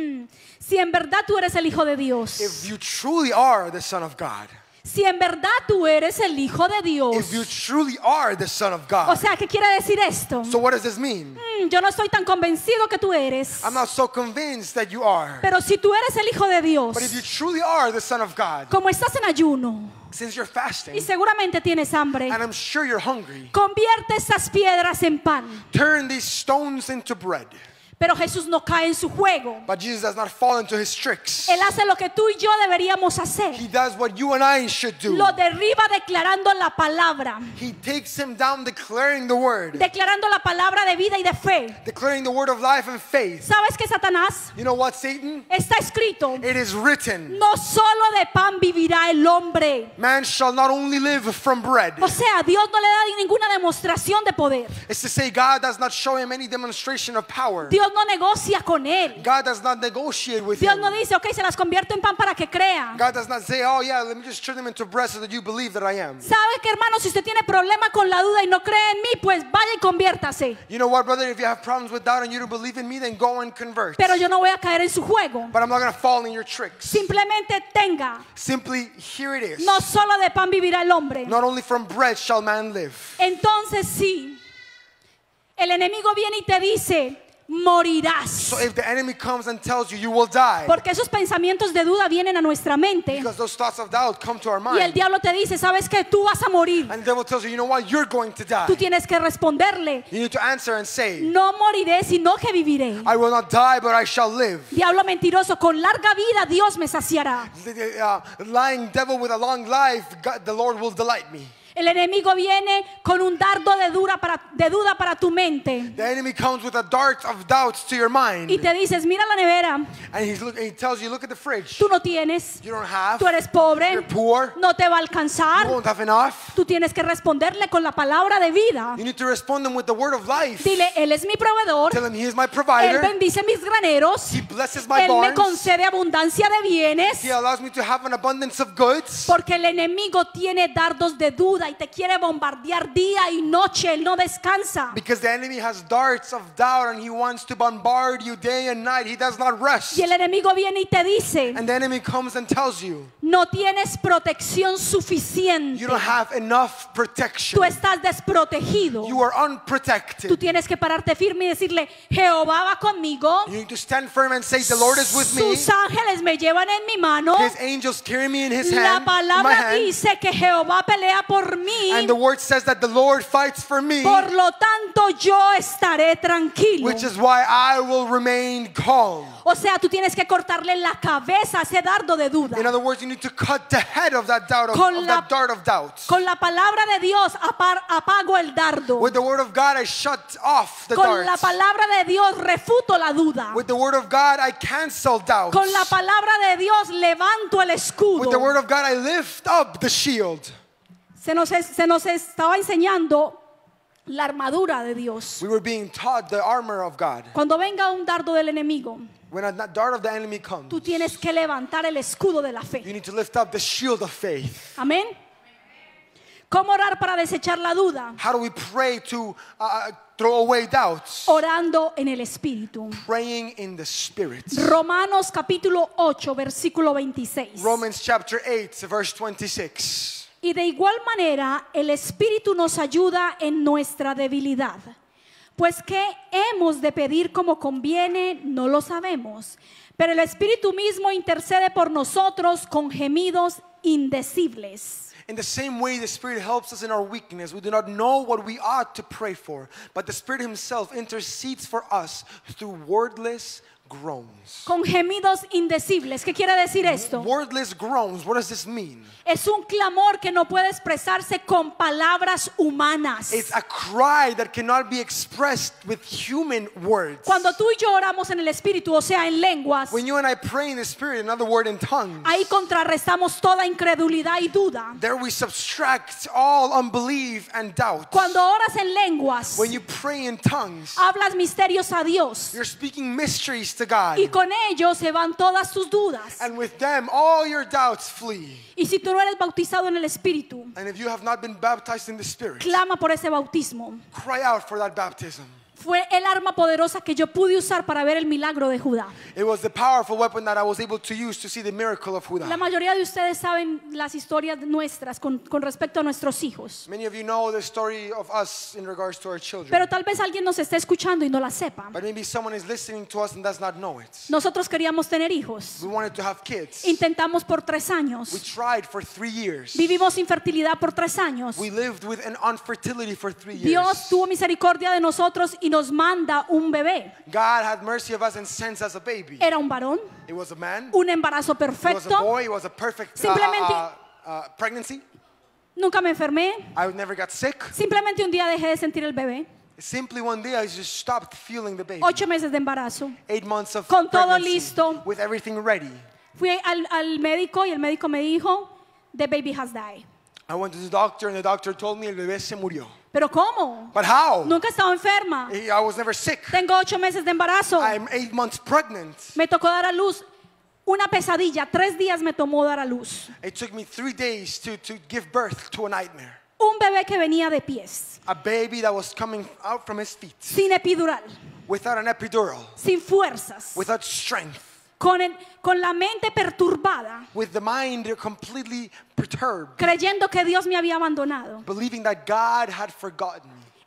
Si en verdad tú eres el Hijo de If Dios, you truly are the Son of God, si en verdad tú eres el Hijo de Dios. if you truly are the Son of O God, sea, ¿qué quiere decir esto? so what does this mean? Mm, yo no estoy tan convencido que tú eres. I'm not so convinced that you are. Pero si tú eres el Hijo de Dios, But if you truly are the Son of God, como estás en ayuno since you're fasting, y seguramente tienes hambre, and I'm sure you're hungry, convierte esas piedras en pan. turn these stones into bread. Pero Jesús no cae en su juego. But Jesus does not fall into his tricks. Él hace lo que tú y yo deberíamos hacer. He does what you and I should do. Lo derriba declarando la palabra. He takes him down declaring the word, Declarando la palabra de vida y de fe. declaring the word of life and faith. ¿Sabes qué, Satanás? You know what, Satan? Está escrito, It is written, no solo de pan vivirá el hombre. man shall not only live from bread. O sea, Dios no le da ninguna demostración de poder. It's to say God does not show him any demonstration of power. Dios no negocia con él. God does not negotiate with Dios him. no dice, ok, se las convierto en pan para que crea. God does not say, oh yeah, let me just turn them into bread so that you believe that I am. ¿Sabe que, hermano, si usted tiene problema con la duda y no cree en mí, pues vaya y conviértase? You know what, brother? If you have problems with doubt and you don't believe in me, then go and convert. Pero yo no voy a caer en su juego. But I'm not going to fall in your tricks. Simplemente tenga, Simply, here it is. no solo de pan vivirá el hombre. Not only from bread shall man live. Entonces sí, El enemigo viene y te dice, morirás. So if the enemy comes and tells you you will die, Porque esos pensamientos de duda vienen a nuestra mente. because those thoughts of doubt come to our Y el mind, diablo te dice, ¿sabes qué? Tú vas a morir. and the devil tells you, you know what, you're going to die. Tú tienes que responderle, You need to answer and say, no moriré, sino que viviré. I will not die, but I shall live. Diablo mentiroso, con larga vida Dios me saciará. The, the, uh, lying devil with a long life, God, the Lord will delight me. El enemigo viene con un dardo de, dura para, de duda para tu mente. The enemy comes with a dart of doubts to your mind, Y te dices, mira la nevera, and he's look, he tells you, look at the fridge. tú no tienes, You don't have. tú eres pobre, You're poor. no te va a You alcanzar. won't have enough. Tú tienes que responderle con la palabra de vida. You need to respond them with the word of life. Dile, Él es mi proveedor, Tell him he is my Él provider. bendice mis graneros, He blesses my Él me barns. concede abundancia de bienes. He allows me to have an abundance of goods. Porque el enemigo tiene dardos de duda y te quiere bombardear día y noche, Él no descansa. Because the enemy has darts of doubt and he wants to bombard you day and night. He does not rest. Y el enemigo viene y te dice, And the enemy comes and tells you, no tienes protección suficiente. you don't have enough protection. Tú estás desprotegido. You are Tú unprotected. tienes que pararte firme y decirle, Jehová va conmigo. You need to stand firm and say, the Lord is with me. Sus ángeles me llevan en mi mano. His angels carry me in his La hand, in my palabra hand. dice que Jehová pelea por mí. And the word says that the Lord fights for me, Por lo tanto, yo estaré tranquilo. which is why I will remain calm. O sea, tú tienes que cortarle la cabeza a ese dardo de duda. In other words, you need to cut the head of that doubt of, Con of la- that dart of doubt. Con la palabra de Dios apar- apago el dardo. With the word of God, I shut off the Con la darts. palabra de Dios refuto la duda. With the word of God, I cancel doubts. Con la palabra de Dios levanto el With the escudo. word of God, I lift up the shield. Se nos, es- se nos estaba enseñando la armadura de Dios. We were being taught the armor of God. Cuando venga un dardo del enemigo, When a dart of the enemy comes, tú tienes que levantar el escudo de la you fe. need to lift up the shield of faith. Amén. ¿Cómo orar para desechar la duda? How do we pray to uh, throw away doubts? Orando en el Espíritu. Praying in the Spirit. Romanos capítulo ocho, versículo veintiséis. Romans chapter eight, verse twenty-six. Y de igual manera el Espíritu nos ayuda en nuestra debilidad. Pues qué hemos de pedir como conviene, no lo sabemos. Pero el Espíritu mismo intercede por nosotros con gemidos indecibles. In the same way, the Spirit helps us in our weakness. We do not know what we ought to pray for, but the Spirit Himself intercedes for us through wordless groans. Con gemidos indecibles. ¿Qué quiere decir esto? Wordless groans, what does this mean? Es un clamor que no puede expresarse con palabras humanas. It's a cry that cannot be expressed with human words. Cuando tú y yo oramos en el Espíritu, o sea, en lenguas, When you and I pray in the Spirit, in other word, in tongues, ahí contrarrestamos toda incredulidad y duda. there we subtract all unbelief and doubt. Cuando oras en lenguas, When you pray in tongues, hablas misterios a Dios you're speaking mysteries to God. y con ellos se van todas tus dudas. And with them, all your doubts flee. Y si tú no eres bautizado en el Espíritu, And if you have not been baptized in the Spirit, clama por ese bautismo. cry out for that baptism. Fue el arma poderosa que yo pude usar para ver el milagro de Judá. It was the powerful weapon that I was able to use to see the miracle of La Judah. mayoría de ustedes saben las historias nuestras con, con respecto a nuestros hijos. Many of you know the story of us in regards to our children. Pero tal vez alguien nos esté escuchando y no la sepa. But maybe someone is listening to us and does not know it. Nosotros queríamos tener hijos. We wanted to have kids. Intentamos por tres We años. tried for three years. Vivimos infertilidad por tres años. We lived with an infertility for three years. Dios tuvo misericordia de nosotros y nos manda un bebé. God had mercy of us and sent us a baby. Era un varón, It was a man. un embarazo It was a perfecto. boy. It was a perfect uh, Simplemente- uh, uh, pregnancy. Nunca me enfermé. I never got sick. Simplemente un día dejé de sentir el bebé. Simply one day I just stopped feeling the baby. Ocho meses de embarazo. Eight months of Con todo pregnancy, listo. with everything ready. Fui al, al médico y el médico me dijo, the baby has died. I went to the doctor and the doctor told me el bebé se murió. ¿Pero cómo? But how? Nunca he estado enferma. I was never sick. Tengo ocho meses de embarazo. I'm eight months pregnant. Me tocó dar a luz. Una pesadilla. Tres días me tomó dar a luz. It took me three days to, to give birth to a nightmare. Un bebé que venía de pies. A baby that was coming out from his feet Sin epidural. without an epidural, Sin fuerzas. without strength, Con, el- con la mente perturbada. with the mind completely perturbed, Creyendo que Dios me había abandonado. believing that God had forgotten me.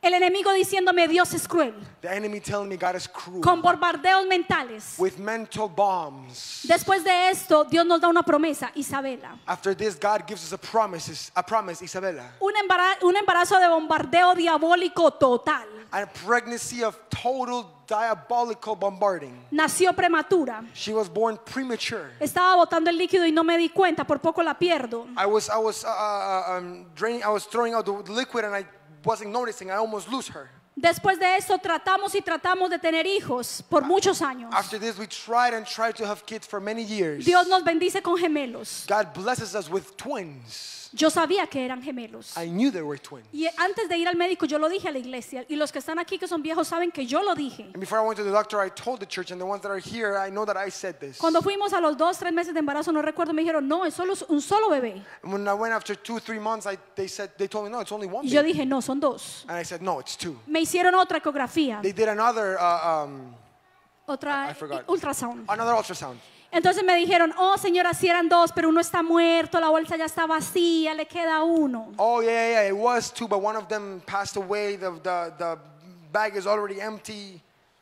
El enemigo diciéndome Dios es cruel. The enemy telling me God is cruel. Con bombardeos mentales. With mental bombs. Después de esto, Dios nos da una promesa, Isabela. After this, God gives us a promise, a promise, Isabella. Un embarazo, un embarazo de bombardeo diabólico total. A pregnancy of total diabolical bombarding. Nació prematura. She was born premature. Estaba botando el líquido y no me di cuenta, por poco la pierdo. I was, I was, uh, uh, um, draining, I was throwing out the liquid and I wasn't noticing. I almost lose her. Después de eso tratamos y tratamos de tener hijos por muchos años. After this, we tried and tried to have kids for many years. Dios nos bendice con gemelos. God blesses us with twins. Yo sabía que eran gemelos. I knew they were twins. Y antes de ir al médico yo lo dije a la iglesia. Y los que están aquí que son viejos saben que yo lo dije. And before I went to the doctor, I told the church, and the ones that are here, I know that I said this. Cuando fuimos a los dos, tres meses de embarazo, no recuerdo, me dijeron, no, es solo un solo bebé. And when I went after two, three months, I, they said, they told me, no, it's only one Y yo baby. dije, no, son dos. And I said, no, it's two. Me hicieron otra ecografía, They did another, uh, um, otra I forgot. ultrasound. another ultrasound. Entonces me dijeron, oh señora, si eran dos, pero uno está muerto, la bolsa ya está vacía, le queda uno. Oh yeah, yeah, yeah, it was two, but one of them passed away. The the the bag is already empty.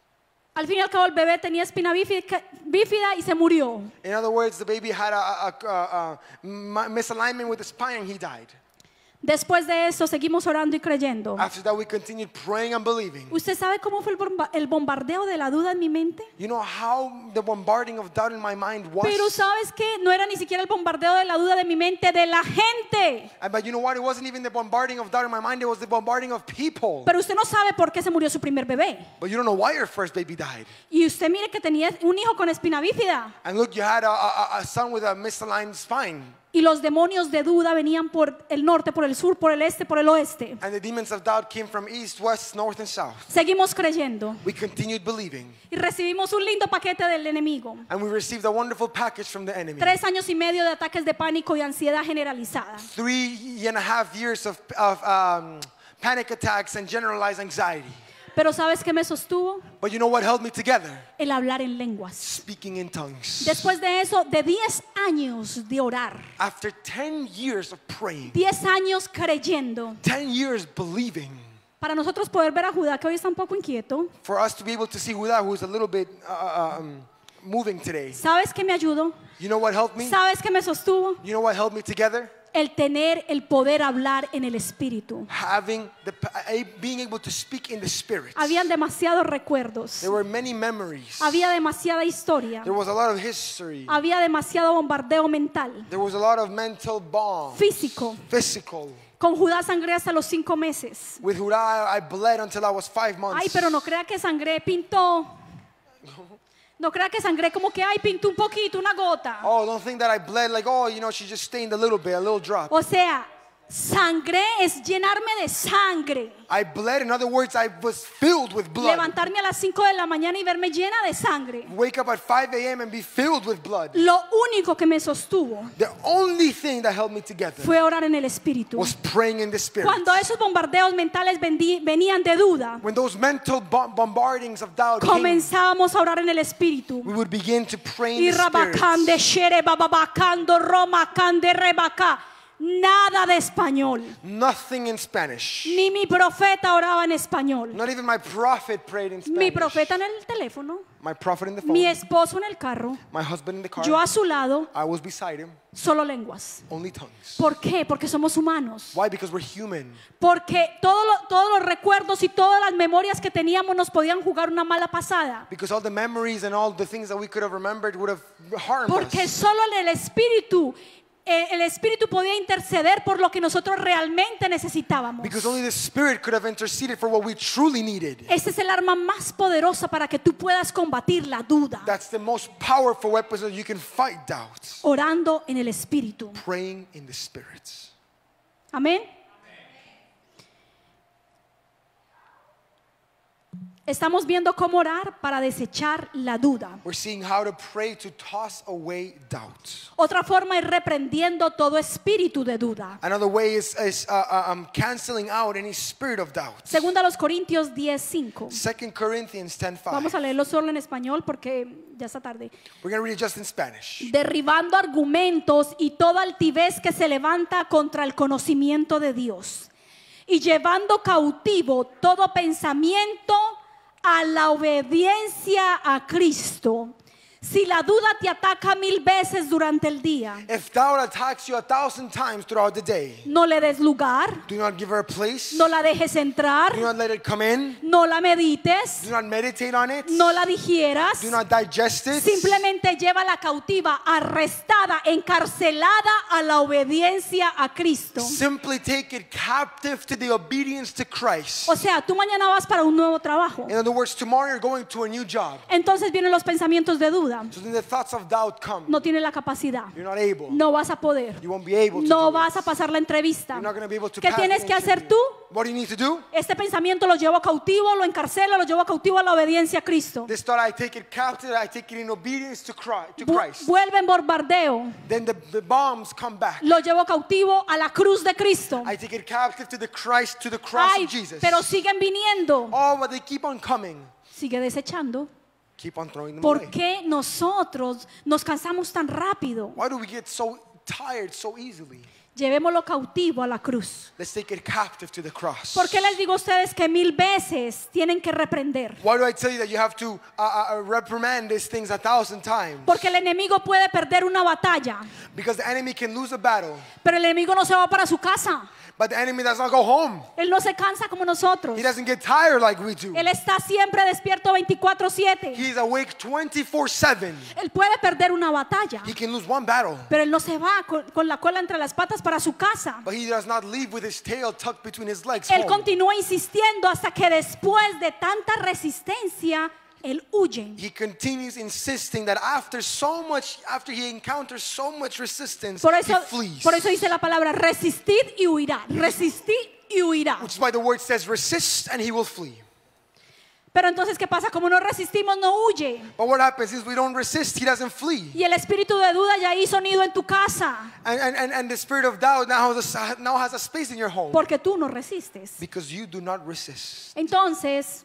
Al fin y al cabo el bebé tenía espina bífida, bífida y se murió. In other words, the baby had a, a, a, a misalignment with the spine, and he died. Después de eso seguimos orando y creyendo. After that, we continued praying and believing. ¿Usted sabe cómo fue el, bomba el bombardeo de la duda en mi mente? You know how the bombarding of doubt in my mind was? Pero ¿sabes qué? No era ni siquiera el bombardeo de la duda de mi mente, de la gente. And, but you know what? It wasn't even the bombarding of doubt in my mind. It was the bombarding of people. Pero usted no sabe por qué se murió su primer bebé. But you don't know why your first baby died. Y usted mire que tenía un hijo con espina bífida. And look, you had a, a, a son with a misaligned spine. Y los demonios de duda venían por el norte, por el sur, por el este, por el oeste. And the demons of doubt came from east, west, north, and south. Seguimos creyendo. We continued believing. Y recibimos un lindo paquete del enemigo. And we received a wonderful package from the enemy. Tres años y medio de ataques de pánico y ansiedad generalizada. Three and a half years of, of um, panic attacks and generalized anxiety. Pero ¿sabes qué me sostuvo? But you know what held me together? El hablar en lenguas. Speaking in tongues. Después de eso, de diez años de orar, After ten years of praying, diez años creyendo, ten years believing, para nosotros poder ver a Judá, que hoy está un poco inquieto, for us to be able to see Huda, who's a little bit uh, um, moving today. ¿sabes qué me ayudó? You know what helped me? ¿Sabes qué me sostuvo? You know what held me together? El tener el poder hablar en el espíritu. Having the, a, being able to speak in the spirit. Habían demasiados recuerdos. There were many memories. Había demasiada historia. There was a lot of history. Había demasiado bombardeo mental, There was a lot of mental bomb. físico. Physical. Con Judá sangré hasta los cinco meses. With Huda, I bled until I was five months. Ay, pero no crea que sangré, pintó. No crea que sangré como que, ay, pintó un poquito, una gota. Oh, don't think that I bled like, oh, you know, she just stained a little bit, a little drop. O sea, sangré es llenarme de sangre. I bled. In other words, I was filled with blood. Levantarme a las cinco de la mañana y verme llena de sangre. Wake up at five a m and be filled with blood. Lo único que me sostuvo The only thing that held me together fue orar en el espíritu. was praying in the spirit. Cuando esos bombardeos mentales vendi- venían de duda, When those mental bo- bombardings of doubt came, comenzábamos a orar en el espíritu. we would begin to pray in Y the spirit. rabacande, shere, bababacando, roma, cande, rebaca. Nada de español. Nothing in Spanish. Ni mi profeta oraba en español. Not even my prophet prayed in Spanish. Mi profeta en el teléfono. My prophet in the phone. Mi esposo en el carro. My husband in the car. Yo a su lado. I was beside him. Solo lenguas. Only tongues. ¿Por qué? Porque somos humanos. Why? Because we're human. Porque todo lo- todos los recuerdos y todas las memorias que teníamos nos podían jugar una mala pasada. Because all the memories and all the things that we could have remembered would have harmed Porque us. solo en el espíritu, eh, el espíritu podía interceder por lo que nosotros realmente necesitábamos. Because only the Spirit could have interceded for what we truly needed. Este es el arma más poderosa para que tú puedas combatir la duda. That's the most powerful weapon so you can fight doubt. Orando en el espíritu. Praying in the Spirit. Amén. Estamos viendo cómo orar para desechar la duda. We're seeing how to pray to toss away doubt. Otra forma es reprendiendo todo espíritu de duda. Another way is, is uh, uh, um, canceling out any spirit of doubt. Segunda a los Corintios diez cinco. Second Corinthians ten five. Vamos a leerlo solo en español porque ya está tarde. We're going to read it just in Spanish. Derribando argumentos y toda altivez que se levanta contra el conocimiento de Dios, y llevando cautivo todo pensamiento a la obediencia a Cristo. Si la duda te ataca mil veces durante el día, If doubt attacks you a thousand times throughout the day, no le des lugar, do not give her a place. no la dejes entrar, Do not let it come in. no la medites, Do not meditate on it. no la digieras. Do not digest it. Simplemente llévala cautiva, arrestada, encarcelada a la obediencia a Cristo. Simply take it captive to the obedience to Christ. O sea, tú mañana vas para un nuevo trabajo. In other words, tomorrow you're going to a new job. Entonces vienen los pensamientos de duda. So then the thoughts of doubt come. No tienes la capacidad. You're not able. No vas a poder. You won't be able to No do vas it. a pasar la entrevista. You're not going to be able to ¿Qué pass tienes the que hacer interview. tú? What do you need to do? Este pensamiento lo llevo cautivo, lo encarcelo, lo llevo cautivo a la obediencia a Cristo. This thought, I take it captive, I take it in obedience to Christ. To Vu- Christ. Vuelve en bombardeo. Then the, the bombs come back. Lo llevo cautivo a la cruz de Cristo. I take it captive to the Christ, to the cross Ay, of Jesus. pero siguen viniendo. Oh, but they keep on coming. Sigue desechando. Keep on throwing them ¿Por away. qué nosotros nos cansamos tan rápido? Why do we get so tired so easily? Llevémoslo cautivo a la cruz. Let's take it captive to the cross. ¿Por qué les digo a ustedes que mil veces tienen que reprender? Why do I tell you that you have to uh, uh, uh, reprimand these things a thousand times? Porque el enemigo puede perder una batalla, Because the enemy can lose a battle, pero el enemigo no se va para su casa. but the enemy does not go home. Él no se cansa como nosotros. He doesn't get tired like we do. Él está siempre despierto veinticuatro siete. He's awake twenty-four seven. Él puede perder una batalla, He can lose one battle, pero él no se va con, con la cola entre las patas para su casa. but he does not leave with his tail tucked between his legs Él home. continúa insistiendo hasta que después de tanta resistencia, él huye. He continues insisting that after so much, after he encounters so much resistance, Por eso, he flees. por eso dice la palabra resistid y huirá. Resistid y huirá. Which is why the word says resist and he will flee. Pero entonces, ¿qué pasa? Como no resistimos, no huye. But what happens is we don't resist, he doesn't flee. Y el espíritu de duda ya hizo nido en tu casa. And, and, and, and the spirit of doubt now has, a, now has a space in your home. Porque tú no resistes. Because you do not resist. Entonces,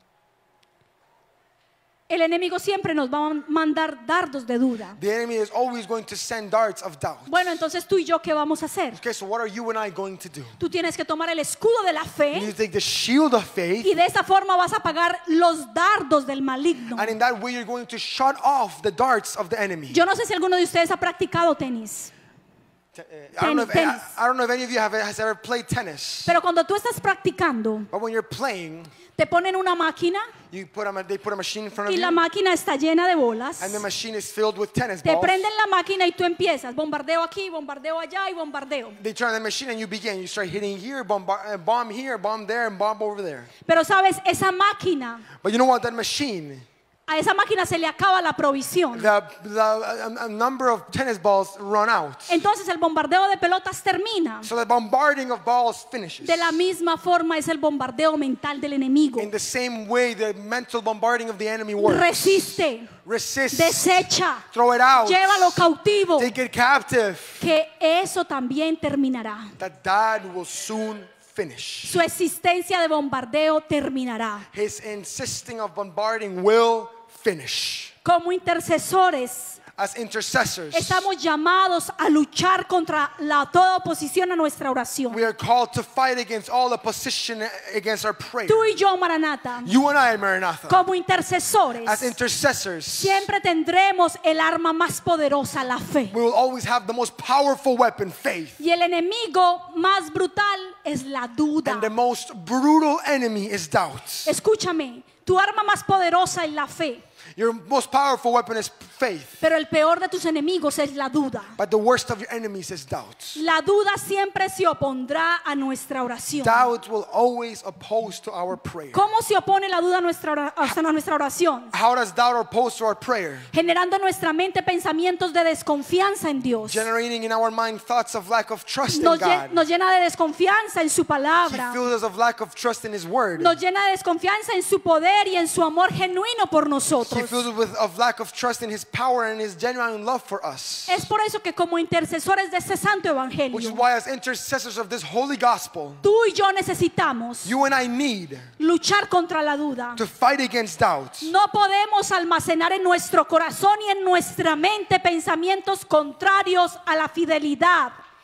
el enemigo siempre nos va a mandar dardos de duda. The enemy is always going to send darts of doubt. Bueno, entonces tú y yo, ¿qué vamos a hacer? Okay, so what are you and I going to do? Tú tienes que tomar el escudo de la You need fe to take the shield of faith, y de esa forma vas a apagar los dardos del maligno. and in that way you're going to shut off the darts of the enemy. Yo no sé si alguno de ustedes ha practicado tenis, Uh, I don't know if, Tennis. I, I don't know if any of you have has ever played tennis, pero cuando tú estás practicando, but when you're playing, te ponen una máquina you put a, they put a machine in front of y la you, máquina está llena de bolas. and the machine is filled with tennis Te balls. prenden la máquina y tú empiezas, bombardeo aquí, bombardeo allá y bombardeo. They turn on the machine and you begin. You start hitting here, bomb, uh, bomb here, bomb there, and bomb over there. Pero sabes, esa máquina, But you know what? That machine, a esa máquina se le acaba la provisión. the, the a, a number of tennis balls run out. Entonces el bombardeo de pelotas termina. So the bombarding of balls finishes. De la misma forma es el bombardeo mental del enemigo. In the same way, the mental bombarding of the enemy works. Resiste, Resist. desecha, Throw it out. llévalo cautivo, Take it captive. que eso también terminará. That that will soon finish. Su existencia de bombardeo terminará. His insisting of bombarding will finish. Como intercesores, As intercessors, estamos llamados a luchar contra la toda oposición a nuestra oración. we are called to fight against all opposition against our prayer. Tú y yo, Maranata, You and I, Maranatha, como intercesores, as intercessors, siempre tendremos el arma más poderosa, la fe. we will always have the most powerful weapon, faith. Y el enemigo más brutal es la duda. And the most brutal enemy is doubt. Escúchame, tu arma más poderosa es la fe, Your most powerful weapon is faith. pero el peor de tus enemigos es la duda. But the worst of your enemies is doubt. La duda siempre se opondrá a nuestra oración. Doubt will always oppose to our prayer. ¿Cómo se opone la duda a nuestra, ora- a nuestra oración? How does doubt oppose to our prayer? Generando en nuestra mente pensamientos de desconfianza en Dios. Generating in our mind thoughts of lack of trust in Nos, lle- God. nos llena de desconfianza en su He palabra. fills us of lack of trust in His Word. Nos llena de desconfianza en su poder y en su amor genuino por He nosotros. fills us with of lack of trust in His power and His genuine love for us. Es por eso que como intercesores de este santo Which is evangelio, why as intercessors of this holy gospel, tú y yo necesitamos you and I need luchar contra la duda. to fight against doubt. No podemos almacenar en nuestro corazón y en nuestra mente pensamientos contrarios a la fidelidad.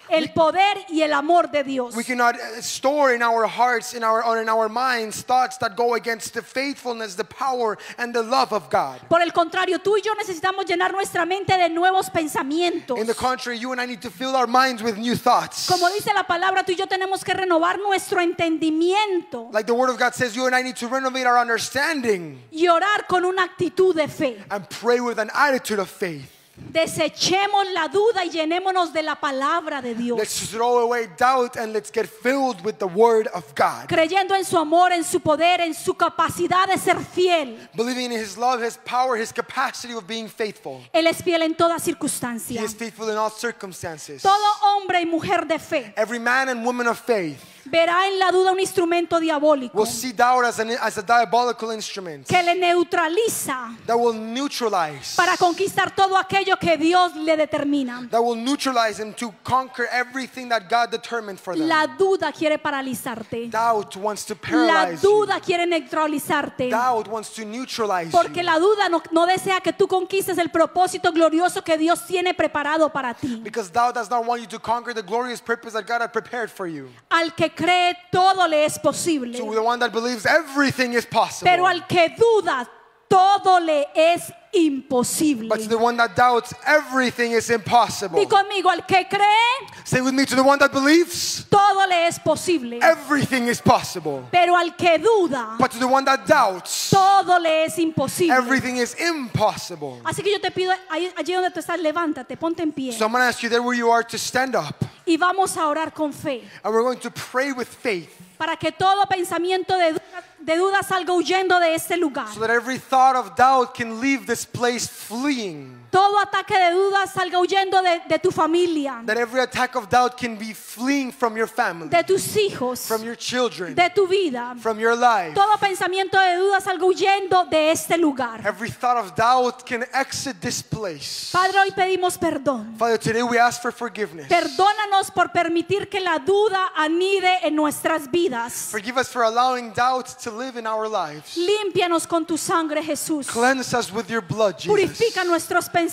el poder y el amor de Dios. We cannot uh, store in our hearts, in our or in our minds, thoughts that go against the faithfulness, the power, and the love of God. Por el contrario, tú y yo necesitamos llenar nuestra mente de nuevos pensamientos. In the contrary, you and I need to fill our minds with new thoughts. Como dice la palabra, tú y yo tenemos que renovar nuestro entendimiento Like the Word of God says, you and I need to renovate our understanding y orar con una actitud de fe. and pray with an attitude of faith. Desechemos la duda y llenémonos de la palabra de Dios. Let's throw away doubt and let's get filled with the Word of God. Creyendo en su amor, en su poder, en su capacidad de ser fiel. Believing in His love, His power, His capacity of being faithful. Él es fiel en toda He circunstancia. is faithful in all circumstances. Todo hombre y mujer de fe Every man and woman of faith verá en la duda un instrumento diabólico will see doubt as, an, as a diabolical instrument que le neutraliza that will neutralize, para conquistar todo aquello que Dios le determina. that will neutralize him to conquer everything that God determined for them. La duda quiere paralizarte. Doubt wants to La paralyze duda you. quiere neutralizarte. Doubt wants to neutralize Porque you. la duda no, no desea que tú conquistes el propósito glorioso que Dios tiene preparado para ti. Because doubt does not want you to conquer the glorious purpose that God had prepared for you. Al que cree todo le es posible, To the one that believes everything is possible. pero al que duda todo le es imposible. But to the one that doubts, everything is impossible. Di conmigo, al que cree Say with me, to the one that believes, todo le es posible, everything is possible. pero al que duda But to the one that doubts, todo le es imposible. everything is impossible. Así que yo te pido, ahí- allí donde tú estás, levántate, ponte en pie So I'm going to ask you there where you are to stand up. y vamos a orar con fe And we're going to pray with faith para que todo pensamiento de duda, de duda salga huyendo de este lugar. so that every thought of doubt can leave this place fleeing. Todo ataque de duda salga huyendo de, de tu familia, That every attack of doubt can be fleeing from your family, de tus hijos, from your children, de tu vida. from your life. Todo pensamiento de duda salga huyendo de este lugar. Every thought of doubt can exit this place. Padre, hoy pedimos perdón. Father, today we ask for forgiveness. Perdónanos por permitir que la duda anide en nuestras vidas. Forgive us for allowing doubt to live in our lives. Límpianos con tu sangre, Jesús. Cleanse us with your blood, Jesus. Purifica nuestros pensamientos.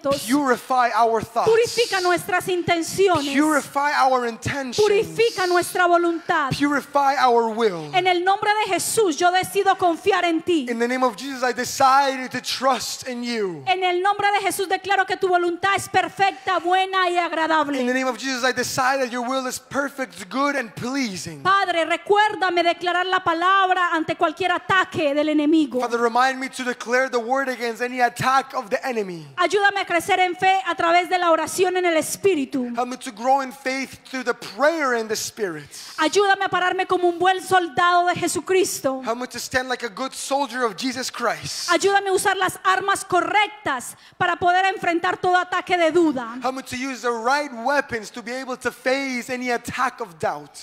Purify our thoughts. Purifica nuestras intenciones. Purify our intentions. Purifica nuestra voluntad. Purify our will. En el nombre de Jesús, yo decido confiar en ti. In the name of Jesus, I decided to trust in you. En el nombre de Jesús declaro que tu voluntad es perfecta, buena y In the agradable. name of Jesus, I decide that your will is perfect, good, and pleasing. Padre, recuérdame declarar la palabra ante cualquier ataque del enemigo. Father, remind me to declare the word against any attack of the enemy. Ayúdame a crecer en fe a través de la oración en el Espíritu. Help me to grow in faith through the prayer in the Spirit. Ayúdame a pararme como un buen soldado de Jesucristo. Help me to stand like a good soldier of Jesus Christ. Ayúdame a usar las armas correctas para poder enfrentar todo ataque de duda. Help me to use the right weapons to be able to face any attack of doubt.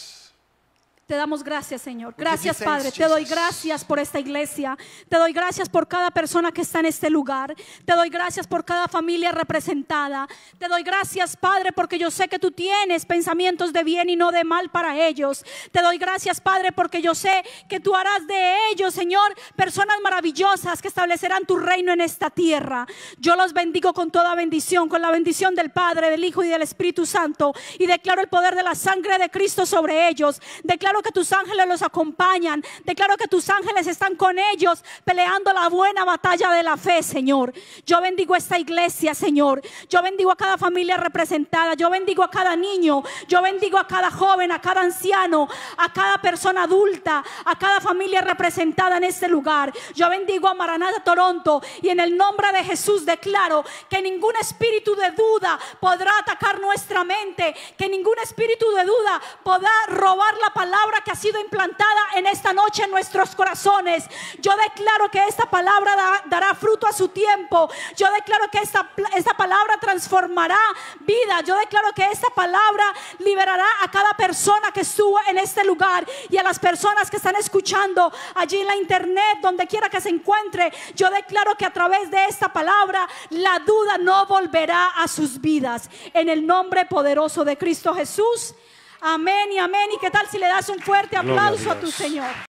Te damos gracias, Señor. We give you Gracias, thanks, Padre. Te doy Jesus. gracias por esta iglesia. Te doy gracias por cada persona que está en este lugar. Te doy gracias por cada familia representada. Te doy gracias, Padre, porque yo sé que tú tienes pensamientos de bien y no de mal para ellos. Te doy gracias, Padre, porque yo sé que tú harás de ellos, Señor, personas maravillosas que establecerán tu reino en esta tierra. Yo los bendigo con toda bendición, con la bendición del Padre, del Hijo y del Espíritu Santo. Y declaro el poder de la sangre de Cristo sobre ellos. Declaro que tus ángeles los acompañan. Declaro que tus ángeles están con ellos peleando la buena batalla de la fe, Señor. Yo bendigo esta iglesia, Señor. Yo bendigo a cada familia representada. Yo bendigo a cada niño. Yo bendigo a cada joven, a cada anciano, a cada persona adulta, a cada familia representada en este lugar. Yo bendigo a Maranatha Toronto y en el nombre de Jesús declaro que ningún espíritu de duda podrá atacar nuestra mente, que ningún espíritu de duda podrá robar la palabra que ha sido implantada en esta noche en nuestros corazones. Yo declaro que esta palabra da, dará fruto a su tiempo. Yo declaro que esta, esta palabra transformará vida. Yo declaro que esta palabra liberará a cada persona que estuvo en este lugar y a las personas que están escuchando allí en la internet, donde quiera que se encuentre. Yo declaro que a través de esta palabra la duda no volverá a sus vidas. En el nombre poderoso de Cristo Jesús. Amén y amén. ¿Y qué tal si le das un fuerte Gloria a aplauso a tu Dios. Señor?